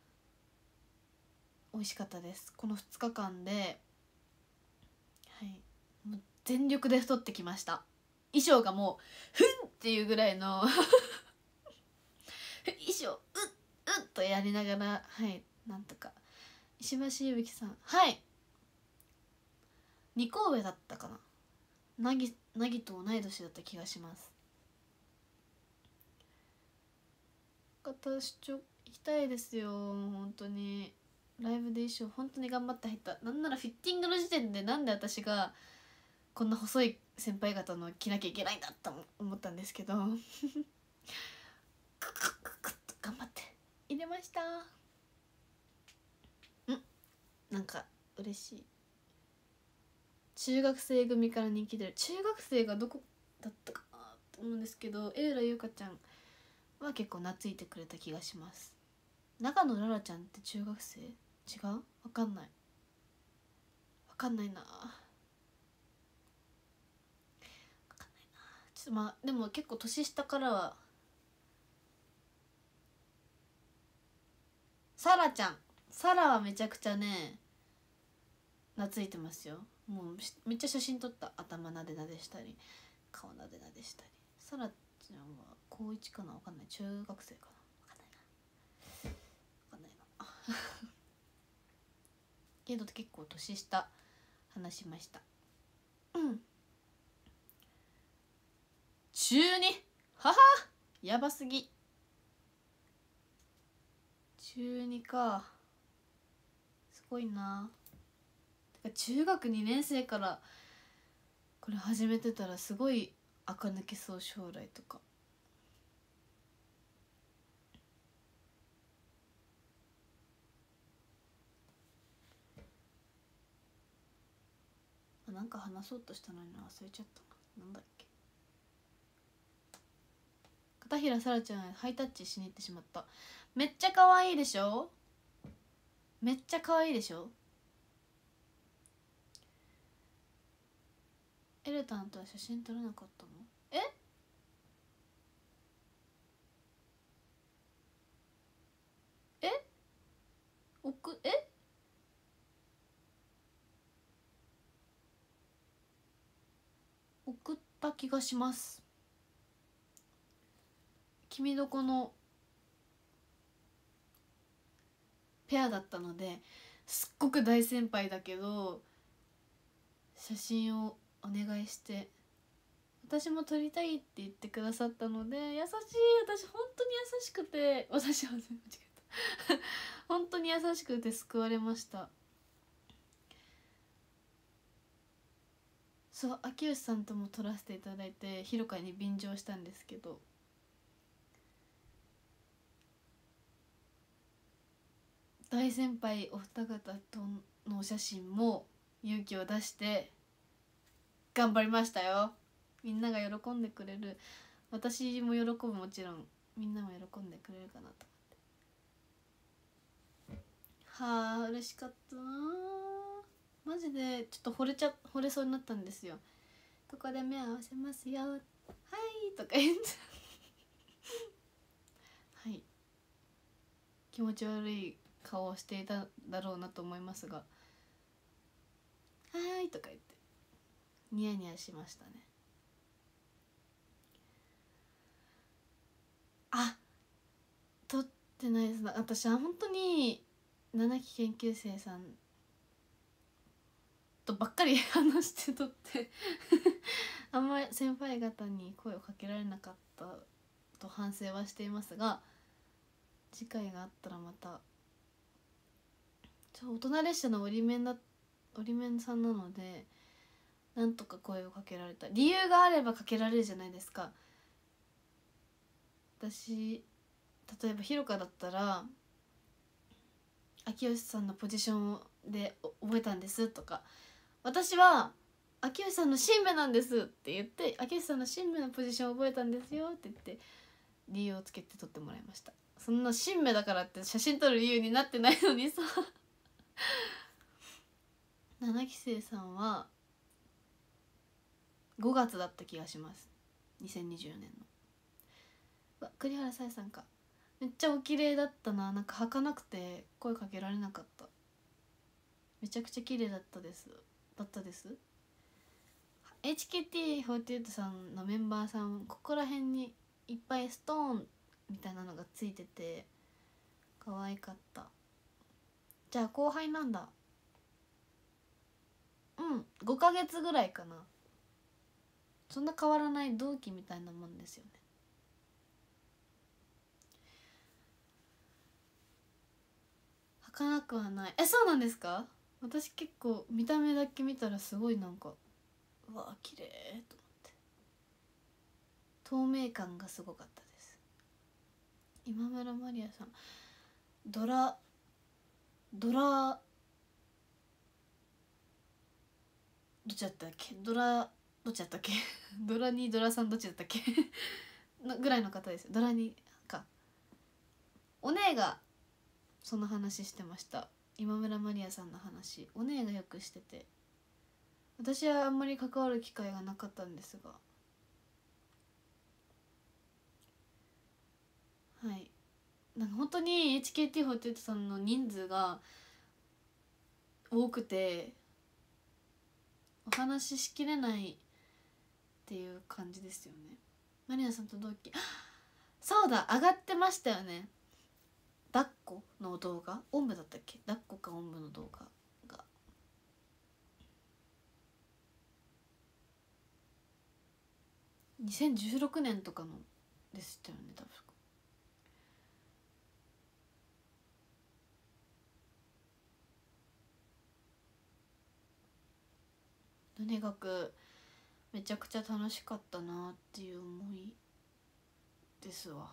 美味しかったです。このふつかかんではいもう全力で太ってきました。衣装がもうふんっていうぐらいの衣装うっうっとやりながらはいなんとか。石橋ゆぶきさんはいにこ上だったかな。なぎなぎと同い年だった気がします。私ちょ行きたいですよ本当に。ライブで衣装本当に頑張って入った。なんならフィッティングの時点でなんで私がこんな細い先輩方の着なきゃいけないんだと思ったんですけどククククッと頑張って入れました。んなんか嬉しい。中学生組から人気出る。中学生がどこだったかなと思うんですけど、江浦優香ちゃんは結構懐いてくれた気がします。長野ララちゃんって中学生？違う？わかんないわかんないなわかんないな。ちょっとまあでも結構年下からはサラちゃんサラはめちゃくちゃね懐いてますよ。もうめっちゃ写真撮った。頭なでなでしたり顔なでなでしたり。サラちゃんは高いちかなわかんない。中学生かなわかんないなわかんないなけど結構年下話しました。うん中にははやばすぎ。中にかすごいな。てか中学にねん生からこれ始めてたらすごい垢抜けそう、将来とか。あ、なんか話そうとしたのに忘れちゃったな。なんだっけ。片平さらちゃんハイタッチしに行ってしまった。めっちゃ可愛いでしょ。めっちゃ可愛いでしょ。エルタンとは写真撮れなかったの？ええおくえ送った気がします。君どこのペアだったのですっごく大先輩だけど写真をお願いして私も撮りたいって言ってくださったので、優しい。私本当に優しくて、私は間違えた本当に優しくて救われました。そう、秋吉さんとも撮らせていただいてひろかに便乗したんですけど、大先輩お二方とのお写真も勇気を出して頑張りましたよ。みんなが喜んでくれる、私も喜ぶ、もちろんみんなも喜んでくれるかなと思って。はあ、嬉しかったな。マジでちょっと惚れちゃ惚れそうになったんですよ。ここで目合わせますよ、はいとか言ってはい気持ち悪い顔をしていただろうなと思いますが、はいとか言ってニヤニヤしましたね。あ、撮ってないです。私は本当に七期研究生さんとばっかり話して撮ってあんまり先輩方に声をかけられなかったと反省はしていますが、次回があったらまた。大人列車の折り面だ折り面さんなのでなんとか声をかけられた。理由があればかけられるじゃないですか。私例えばひろかだったら秋吉さんのポジションで覚えたんですとか、私は秋吉さんの新芽なんですって言って、秋吉さんの新芽のポジションを覚えたんですよって言って理由をつけて撮ってもらいました。そんな新芽だからって写真撮る理由になってないのにさなな期生さんはごがつだった気がします、にせんにじゅうねんの。わ、栗原さえさんか。めっちゃお綺麗だったな。なんか儚くて声かけられなかった。めちゃくちゃ綺麗だったですだったです。 エイチケーティーフォーティーエイト さんのメンバーさん、ここら辺にいっぱいストーンみたいなのがついてて可愛かった。じゃあ後輩なんだ。うんごかげつぐらいかな。そんな変わらない同期みたいなもんですよね。儚くはない。え、そうなんですか。私結構見た目だけ見たらすごいなんかうわ綺麗と思って、透明感がすごかったです。今村マリアさん、ドラドラどっちだったっけ、ドラどっちだったっけドラにドラさんどっちだったっけのぐらいの方です。ドラにか。お姉がその話してました。今村マリアさんの話お姉がよくしてて、私はあんまり関わる機会がなかったんですが、はい、なんか本当に エイチケーティーフォーティーエイト さんの人数が多くてお話ししきれないっていう感じですよね。マリアさんと同期、そうだ上がってましたよね。抱っこの動画、おんぶだったっけ、抱っこかおんぶの動画がにせんじゅうろくねんとかのでしたよね多分。とにかくめちゃくちゃ楽しかったなっていう思いですわ。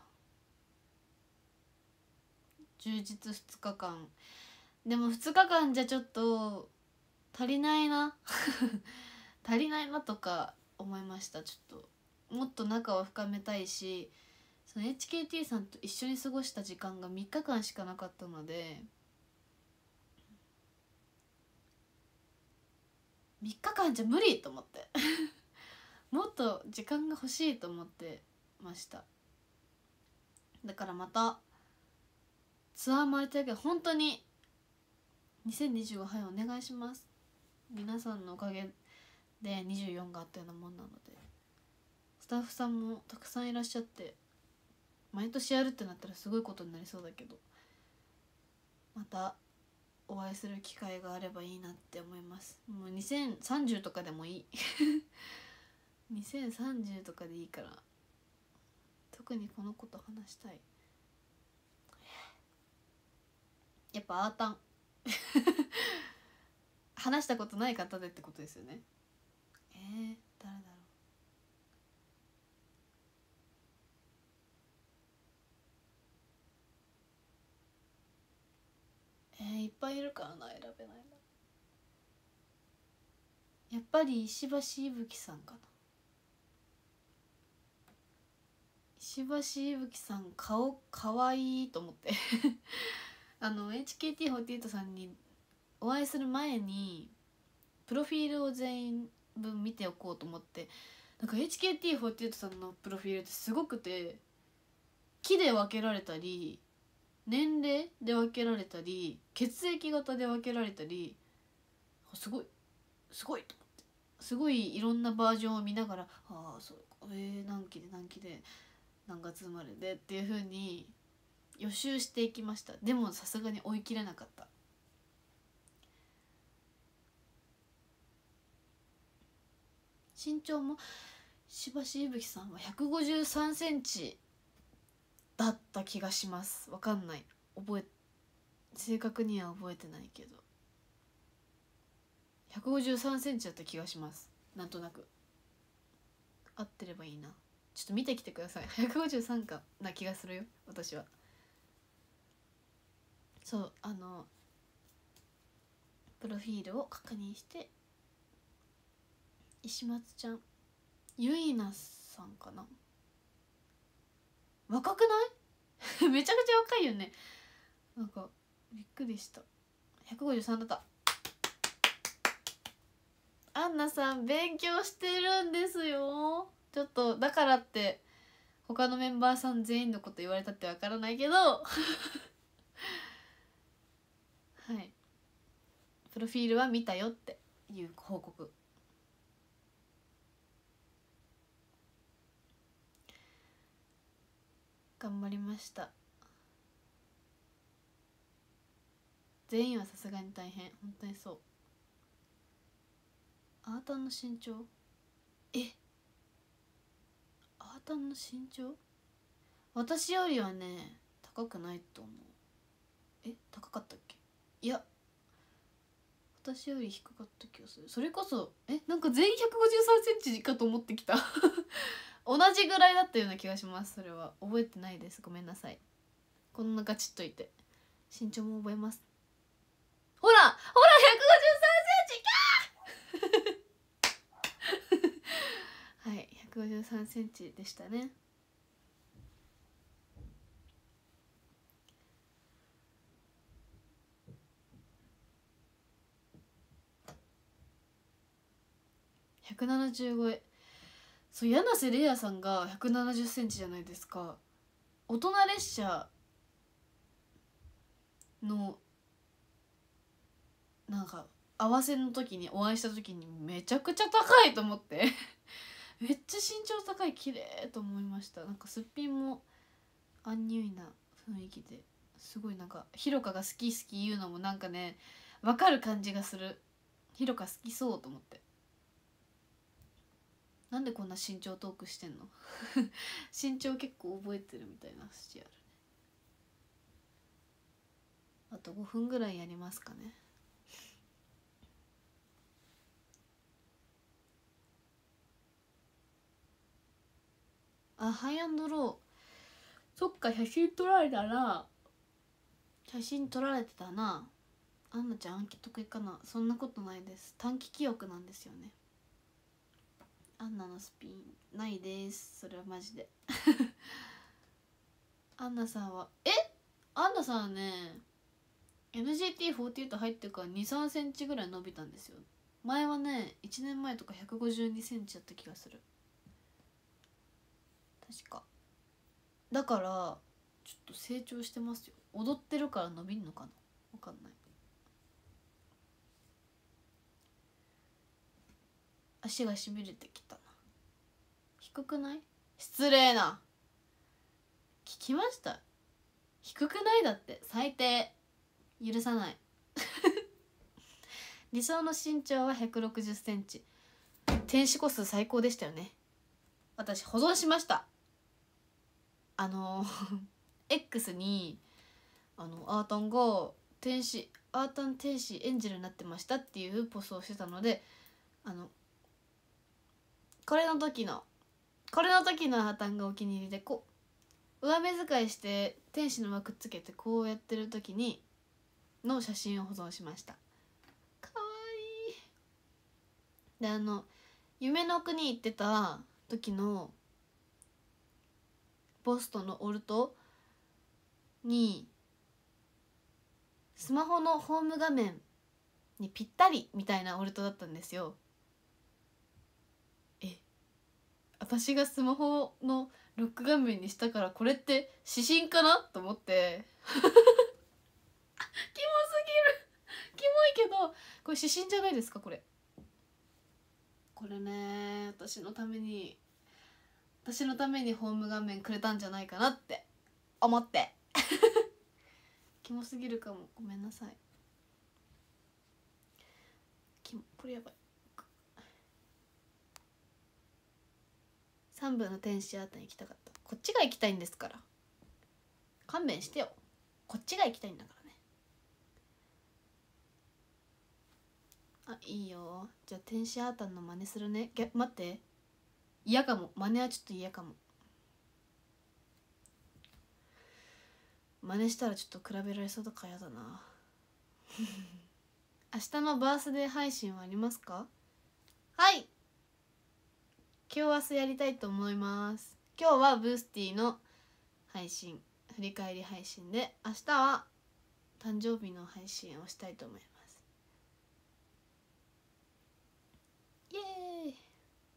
充実ふつかかん。でもふつかかんじゃちょっと足りないな足りないなとか思いました。ちょっともっと仲を深めたいし、その エイチケーティー さんと一緒に過ごした時間がみっかかんしかなかったので、みっかかんじゃ無理と思ってもっと時間が欲しいと思ってました。だからまたツアー回りたいけど、本当ににせんにじゅうごはいお願いします。皆さんのおかげでにじゅうよんがあったようなもんなので、スタッフさんもたくさんいらっしゃって、毎年やるってなったらすごいことになりそうだけど、またお会いする機会があればいいなって思います。もうにせんさんじゅうとかでもいいにせんさんじゅうとかでいいから、特にこのこと話したい。やっぱアータン話したことない方でってことですよね。えー、誰だろう。えー、いっぱいいるからな、選べないな。やっぱり石橋いぶきさんかな。石橋いぶきさん顔かわいいと思ってあの エイチケーティーフォーティーエイト さんにお会いする前にプロフィールを全員分見ておこうと思って、なんか エイチケーティーフォーティーエイト さんのプロフィールってすごくて、期で分けられたり、年齢で分けられたり、血液型で分けられたり、すごいすごいと思って、すごいいろんなバージョンを見ながら、ああそうえー、何期で何期で何月生まれでっていう風に予習していきました。でもさすがに追い切れなかった。身長も石橋いぶきさんはひゃくごじゅうさんセンチだった気がします。わかんない、覚え正確には覚えてないけどひゃくごじゅうさんセンチだった気がします。なんとなく合ってればいいな。ちょっと見てきてください。ひゃくごじゅうさんかな気がするよ、私は。そう、あのプロフィールを確認して、石松ちゃん、ゆいなさんかな。若くないめちゃくちゃ若いよね。なんかびっくりした。ひゃくごじゅうさんだった。アンナさん勉強してるんですよ。ちょっとだからって他のメンバーさん全員のこと言われたってわからないけどはいプロフィールは見たよっていう報告。頑張りました。全員はさすがに大変、本当にそう。アータンの身長、えアータンの身長私よりはね高くないと思う。え高かったっけ。いや私より低かった気がする。それこそえなんか全員ひゃくごじゅうさんセンチかと思ってきた同じぐらいだったような気がします。それは覚えてないです、ごめんなさい。こんなガチっといて身長も覚えます。ほらほらひゃくごじゅうさんセンチかはいひゃくごじゅうさんセンチでしたね。ひゃくななじゅう超え。そう柳瀬玲也さんがひゃくななじゅっセンチじゃないですか。大人列車のなんか合わせの時にお会いした時にめちゃくちゃ高いと思ってめっちゃ身長高い、綺麗と思いました。なんかすっぴんもアンニュイな雰囲気ですごい、なんかひろかが好き好き言うのもなんかねわかる感じがする。ひろか好きそうと思って。なんでこんな身長トークしてんの身長結構覚えてるみたいな節あるね。あとごふんぐらいやりますかね。 あ、ハイアンドロー、そっか、写真撮られたな。写真撮られてたな。アンナちゃん暗記得意かな。そんなことないです。短期記憶なんですよね。アンナのスピンないです、それはマジで。アンナさんはえアンナさんはね エヌジーティーフォーティーエイト 入ってからにさんセンチぐらい伸びたんですよ。前はねいちねんまえとかひゃくごじゅうにセンチだった気がする、確か。だからちょっと成長してますよ。踊ってるから伸びんのかな、わかんない。足がしびれてきたな。低くない？失礼な。聞きました？低くないだって最低。許さない。理想の身長はひゃくろくじゅっセンチ。天使個数最高でしたよね。私保存しました。あのX にあのアータンが天使アータン天使エンジェルになってましたっていうポストをしてたので、あのこれの時のこれの時のアータンがお気に入りで、こう上目遣いして天使の輪くっつけてこうやってる時にの写真を保存しました。かわいい。で、あの夢の国行ってた時のポストのオルトにスマホのホーム画面にぴったりみたいなオルトだったんですよ。え、私がスマホのロック画面にしたからこれって指針かなと思ってキモすぎる。キモいけどこれ指針じゃないですか。これこれね、私のために私のためにホーム画面くれたんじゃないかなって思ってキモすぎるかも、ごめんなさい。キモ、これやばい。三部の天使アートに行きたかった。こっちが行きたいんですから勘弁してよ。こっちが行きたいんだからね。あ、いいよ。じゃあ天使アータンの真似するね。ぎゃ待って、嫌かも。真似はちょっと嫌かも。真似したらちょっと比べられそうだから嫌だな明日のバースデー配信はありますか？はい、今日明日やりたいと思います。今日はブースティーの配信、振り返り配信で、明日は誕生日の配信をしたいと思います。イエーイ。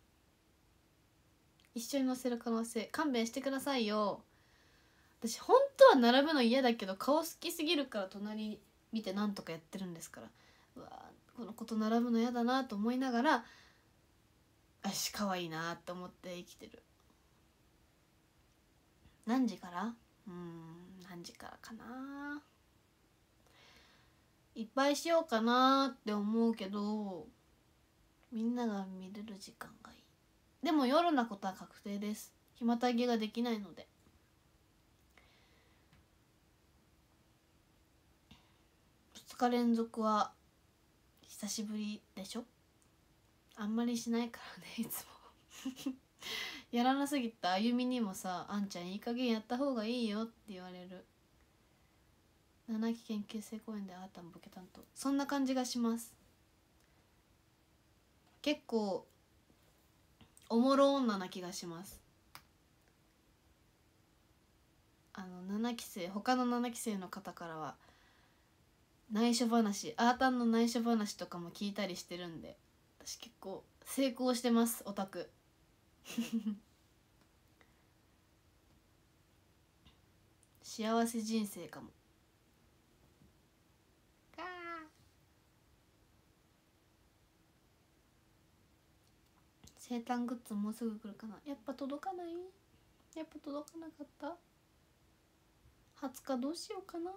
一緒に載せる可能性、勘弁してくださいよ。私本当は並ぶの嫌だけど顔好きすぎるから隣見てなんとかやってるんですから。うわ、この子と並ぶの嫌だなと思いながら、あし可愛いなって思って生きてる。何時から？うーん、何時からかな。いっぱいしようかなって思うけど、みんなが見れる時間がいい。でも夜なことは確定です。日またぎができないので。ふつか連続は久しぶりでしょ。あんまりしないからね、いつもやらなすぎたあゆみにもさ、あんちゃんいい加減やった方がいいよって言われる。七木研究生公園であーたんボケ担当、そんな感じがします。結構おもろ女な気がします。あのななき生、他のななき生の方からは内緒話、あーたんの内緒話とかも聞いたりしてるんで、私結構成功してます、オタク幸せ人生かも。生誕グッズもうすぐ来るかな。やっぱ届かない。やっぱ届かなかった。はつかどうしようかな。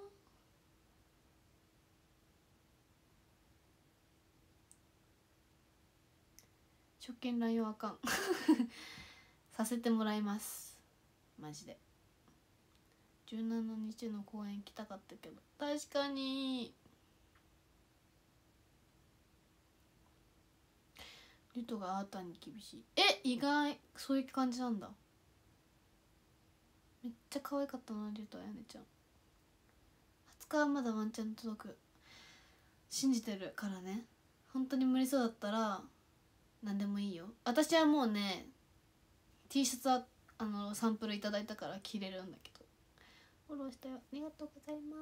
初見 ライン あかんさせてもらいます、マジで。じゅうしちにちの公演行きたかったけど、確かにリトがあーたんに厳しい。え、意外、そういう感じなんだ。 めっちゃ可愛かったな、りゅうとあやねちゃん。はつかはまだワンチャン届く、信じてるからね。本当に無理そうだったら何でもいいよ。私はもうね T シャツはあのサンプルいただいたから着れるんだけど。フォローしたよ、ありがとうございます。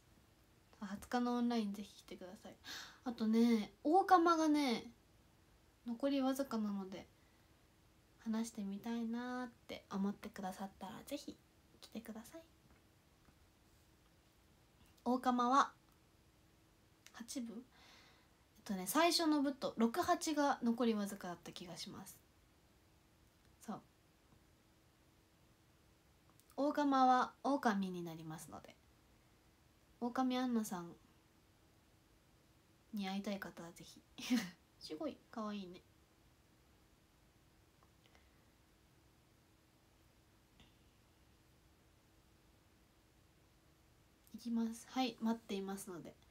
はつかのオンラインぜひ来てください。あとね、大釜がね残りわずかなので話してみたいなって思ってくださったらぜひ来てください。大釜ははちぶ、えっとね最初の部とろく、はちが残りわずかだった気がします。そう、大釜は狼になりますので、狼アンナさんに会いたい方はぜひすごい可愛いね。行きます。はい、待っていますので。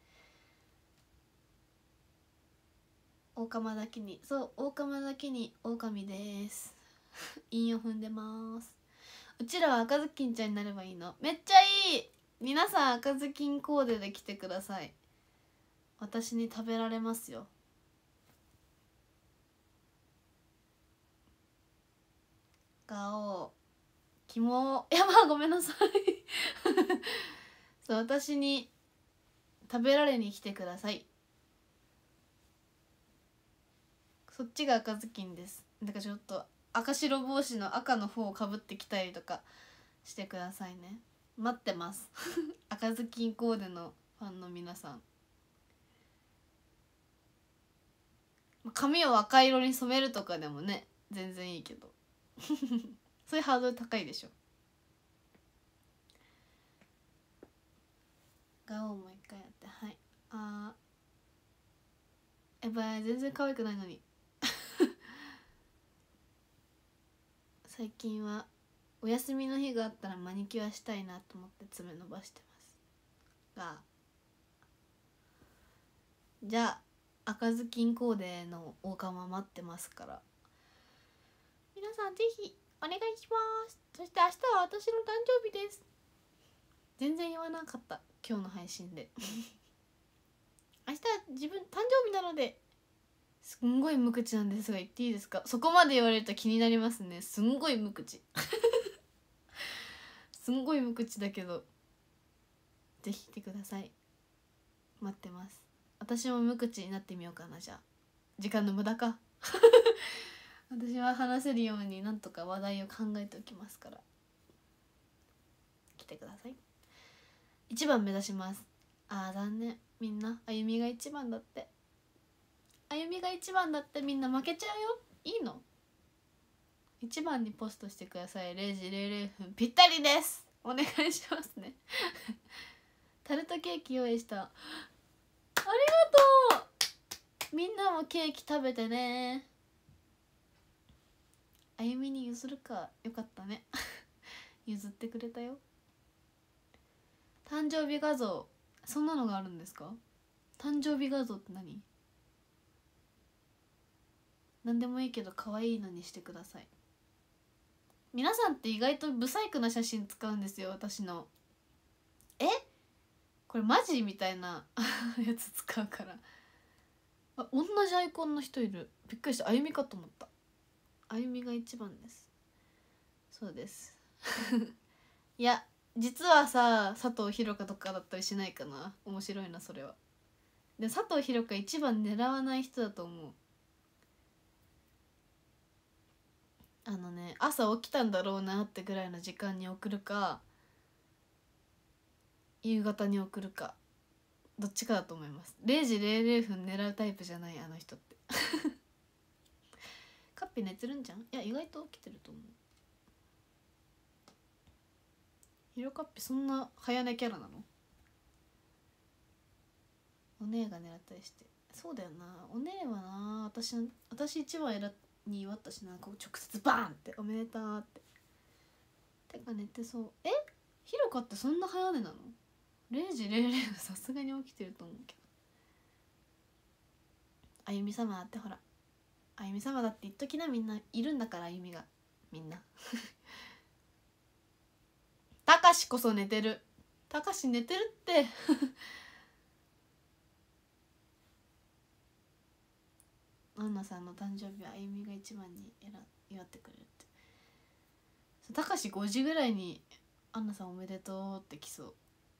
大釜だけに、そう、大釜だけに狼です韻を踏んでます。うちらは赤ずきんちゃんになればいいの？めっちゃいい。皆さん赤ずきんコーデで来てください。私に食べられますよ。ガオキモ、やば、ごめんなさいそう、私に食べられに来てください。そっちが赤ずきんです。だからちょっと赤白帽子の赤の方をかぶってきたりとかしてくださいね。待ってます赤ずきんコーデのファンの皆さん。髪を赤色に染めるとかでもね全然いいけどそういうハードル高いでしょ。ガオもう一回やって、はい。あー、やばい、全然可愛くないのに最近はお休みの日があったらマニキュアしたいなと思って爪伸ばしてますが、じゃあ赤ずきんコーデの大釜待ってますから、皆さんぜひお願いします。そして明日は私の誕生日です。全然言わなかった今日の配信で明日は自分誕生日なのですんごい無口なんですが言っていいですか？そこまで言われると気になりますね。すんごい無口すんごい無口だけどぜひ来てください。待ってます。私も無口になってみようかな。じゃあ時間の無駄か私は話せるようになんとか話題を考えておきますから来てください。一番目指します。あー残念、みんなあゆみが一番だって。あゆみが一番だって。みんな負けちゃうよ。いいの？一番にポストしてください。れいじれいれいふんぴったりです。お願いしますねタルトケーキ用意した。ありがとう。みんなもケーキ食べてね。あゆみに譲るか。よかったね譲ってくれたよ。誕生日画像、そんなのがあるんですか？誕生日画像って何？何でもいいけど可愛いのにしてください。皆さんって意外とブサイクな写真使うんですよ。私のえこれマジみたいなやつ使うから。あ、同じアイコンの人いる。びっくりした。あゆみかと思った。あゆみが一番です。そうですいや実はさ佐藤ひろかとかだったりしないかな。面白いなそれは。で佐藤ひろか一番狙わない人だと思う。あのね朝起きたんだろうなってぐらいの時間に送るか夕方に送るかどっちかだと思います。れいじれいれいふん狙うタイプじゃないあの人ってカッピ寝てるんじゃん。いや意外と起きてると思う。ひろかっぴそんな早寝キャラなの？お姉が狙ったりして。そうだよな、お姉はな、私私一番偉に祝ったしな、こう直接バーンっておめでたっててか寝てそう。えひろかってそんな早寝なの？れいじれいれいはさすがに起きてると思うけど。あゆみ様だってほら、あゆみ様だって言っときな。みんないるんだからあゆみがみんなたかしこそ寝てる。たかし寝てるってアンナさんの誕生日はあゆみが一番に祝ってくれるって。たかしごじぐらいに「アンナさんおめでとう」って来そう。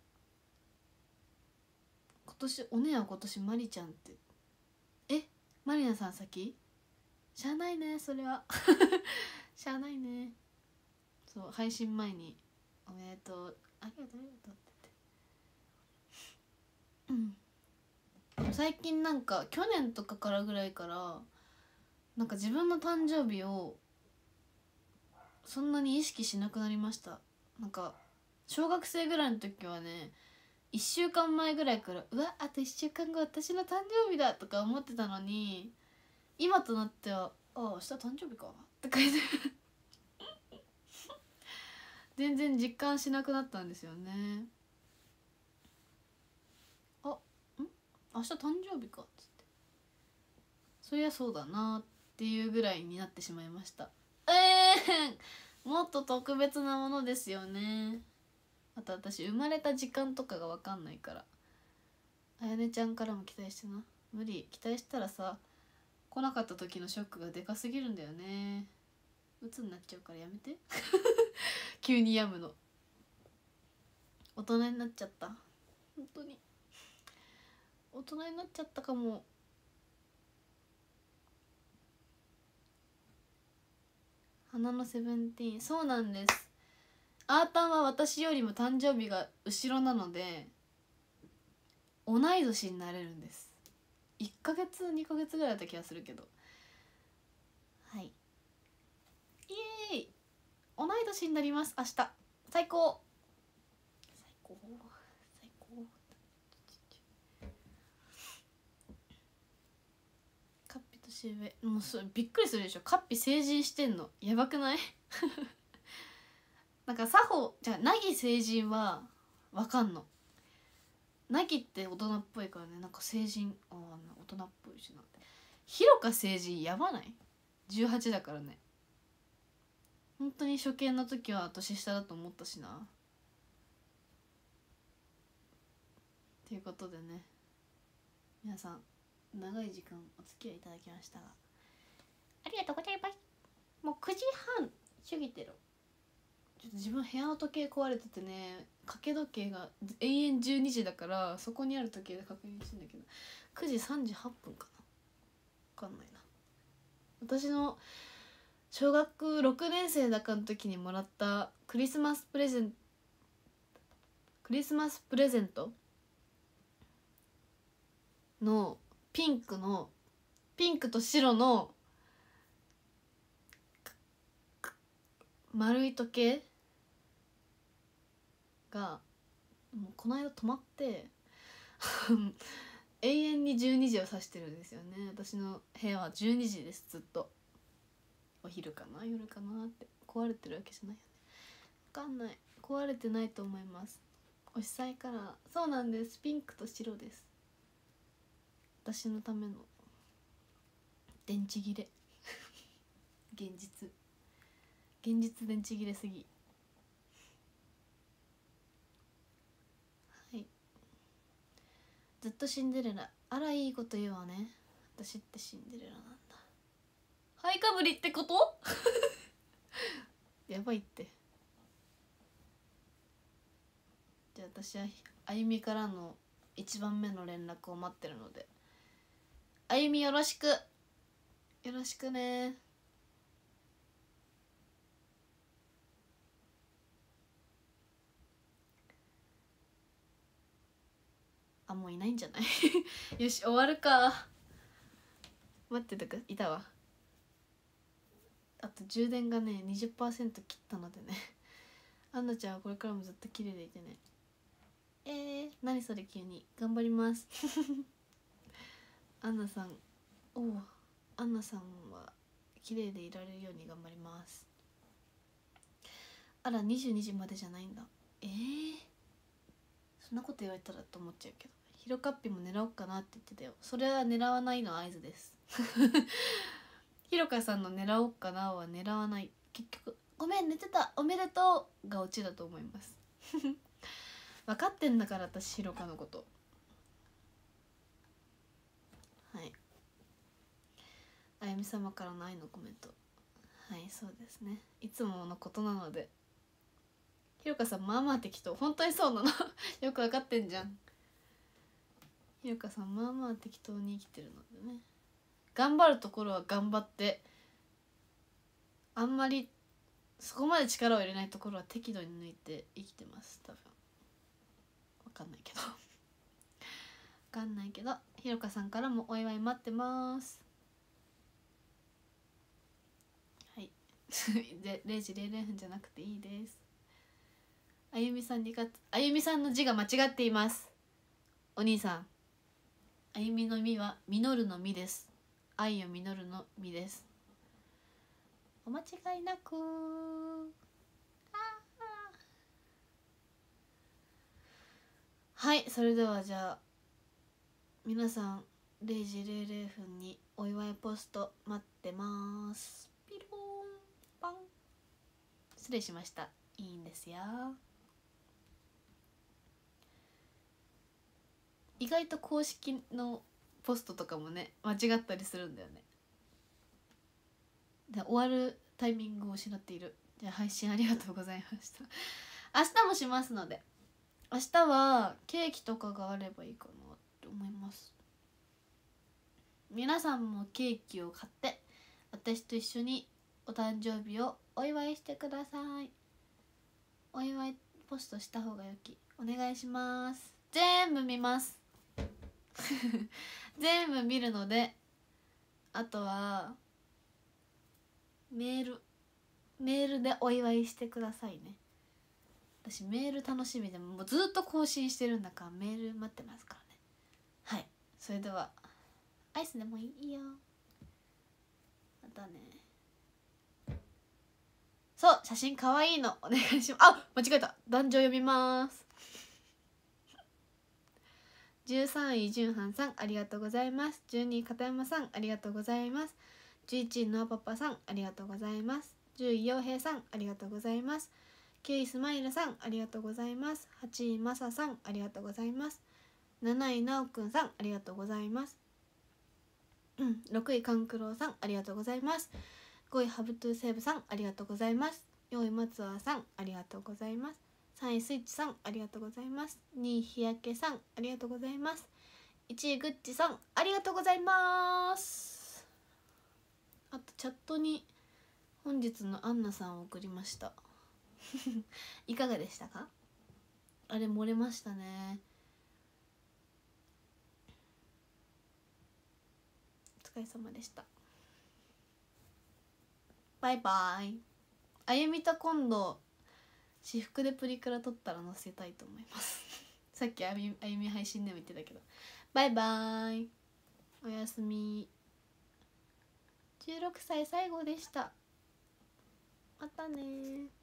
今年おねは今年マリちゃんって。えマリナさん先？しゃあないねそれはしゃあないね。そう配信前に「おめでとう」「ありがとうありがとう」って言って、うん、最近なんか去年とかからぐらいからなんか自分の誕生日をそんなに意識しなくなりました。なんか小学生ぐらいの時はねいっしゅうかんまえぐらいから「うわあといっしゅうかんご私の誕生日だ」とか思ってたのに、今となっては「ああ明日誕生日か」って書いて全然実感しなくなったんですよね。あん明日誕生日かっつって、そりゃそうだなっていうぐらいになってしまいました。えー、もっと特別なものですよね。あと私生まれた時間とかが分かんないから。あやねちゃんからも期待してな。無理、期待したらさ来なかった時のショックがでかすぎるんだよね。鬱になっちゃうからやめて急に病むの。大人になっちゃった、本当に大人になっちゃったかも。花のセブンティーン、そうなんです。アータンは私よりも誕生日が後ろなので同い年になれるんです。いっかげつにかげつぐらいだった気がするけど、はい、イエーイ同い年になります。明日最高最高最高。カッピとシュウエイ、もうそれびっくりするでしょ。カッピ成人してんのやばくないなんか作法じゃあナギ成人はわかんの。ナギって大人っぽいからね、なんか成人あ大人っぽいしな。ひろか成人やばない？じゅうはちだからね。本当に初見の時は年下だと思ったしな。ということでね、皆さん長い時間お付き合いいただきましたがありがとうございます。もうくじはん過ぎてる。ちょっと自分部屋の時計壊れててね、掛け時計が永遠じゅうにじだからそこにある時計で確認してんだけどくじさんじゅうはっぷんかな、分かんないな。私の小学ろくねん生だかの時にもらったクリスマスプレゼントクリスマスプレゼントのピンクのピンクと白の丸い時計がもうこの間止まって永遠にじゅうにじを指してるんですよね。私の部屋はじゅうにじです。ずっとお昼かな夜かなって。壊れてるわけじゃないよね。分かんない、壊れてないと思います。おしさいカラー、そうなんです。ピンクと白です。私のための電池切れ現実現実電池切れすぎ。はい、ずっとシンデレラ、あらいいこと言うわね。私ってシンデレラなんだ。ハイかぶりってことやばいって。じゃあ私はあゆみからの一番目の連絡を待ってるので、あゆみよろしくよろしくね。あ、もういないんじゃないよし終わるか。待ってたかいたわ。あと充電がね にじゅっパーセント 切ったのでねアンナちゃんはこれからもずっと綺麗でいてね。えー、何それ急に。頑張りますアンナさん、おおアンナさんは綺麗でいられるように頑張ります。あらにじゅうにじまでじゃないんだ。えー、そんなこと言われたらと思っちゃうけど、ヒロカッピも狙おうかなって言ってたよ。それは狙わないの合図ですひろかさんの狙おうかなは狙わない。結局ごめん寝てたおめでとうがオチだと思います。 分かってんだから私ひろかのこと。はい、あゆみ様からの愛のコメント。はい、そうですね、いつものことなので。ひろかさんまあまあ適当、本当にそうなのよく分かってんじゃん。ひろかさんまあまあ適当に生きてるのでね、頑張るところは頑張って、あんまりそこまで力を入れないところは適度に抜いて生きてます。多分分かんないけど分かんないけど、ひろかさんからもお祝い待ってます。はいでれいじれいれいふんじゃなくていいです。あゆみさんにかあゆみさんの字が間違っています。お兄さん、あゆみのみは実るのみです。愛を実るのみです。お間違いなく。はい、それではじゃあ皆さんれいじれいれいふんにお祝いポスト待ってます。ピローンパン。失礼しました。いいんですよ。意外と公式のポストとかもね間違ったりするんだよね。で終わるタイミングを失っている。じゃあ配信ありがとうございました明日もしますので、明日はケーキとかがあればいいかなって思います。皆さんもケーキを買って私と一緒にお誕生日をお祝いしてください。お祝いポストした方がよき。お願いします。全部見ます全部見るので、あとはメールメールでお祝いしてくださいね。私メール楽しみでもうずっと更新してるんだからメール待ってますからね。はい、それではアイスでもいいよ。またね。そう、写真かわいいのお願いします。あ、間違えた。壇上読みますじゅうさんいじゅんはんさんありがとうございます。じゅうにい片山さんありがとうございます。じゅういちいのパパさんありがとうございます。じゅうい陽平さんありがとうございます。きゅういスマイルさんありがとうございます。はちいマサさんありがとうございます。なないなおくんさんありがとうございます。ろくいかんくろうさんありがとうございます。ごいハブトゥーセーブさんありがとうございます。よんい松葉さんありがとうございます。さんいスイッチさんありがとうございます。にい日焼けさんありがとうございます。いちいグッチさんありがとうございます。あとチャットに本日のアンナさんを送りましたいかがでしたか？あれ漏れましたね。お疲れ様でした。バイバイ。あゆみと今度私服でプリクラ撮ったら載せたいと思いますさっきあゆみ配信でも言ってたけど。バイバイ、おやすみ。じゅうろくさい最後でした。またね。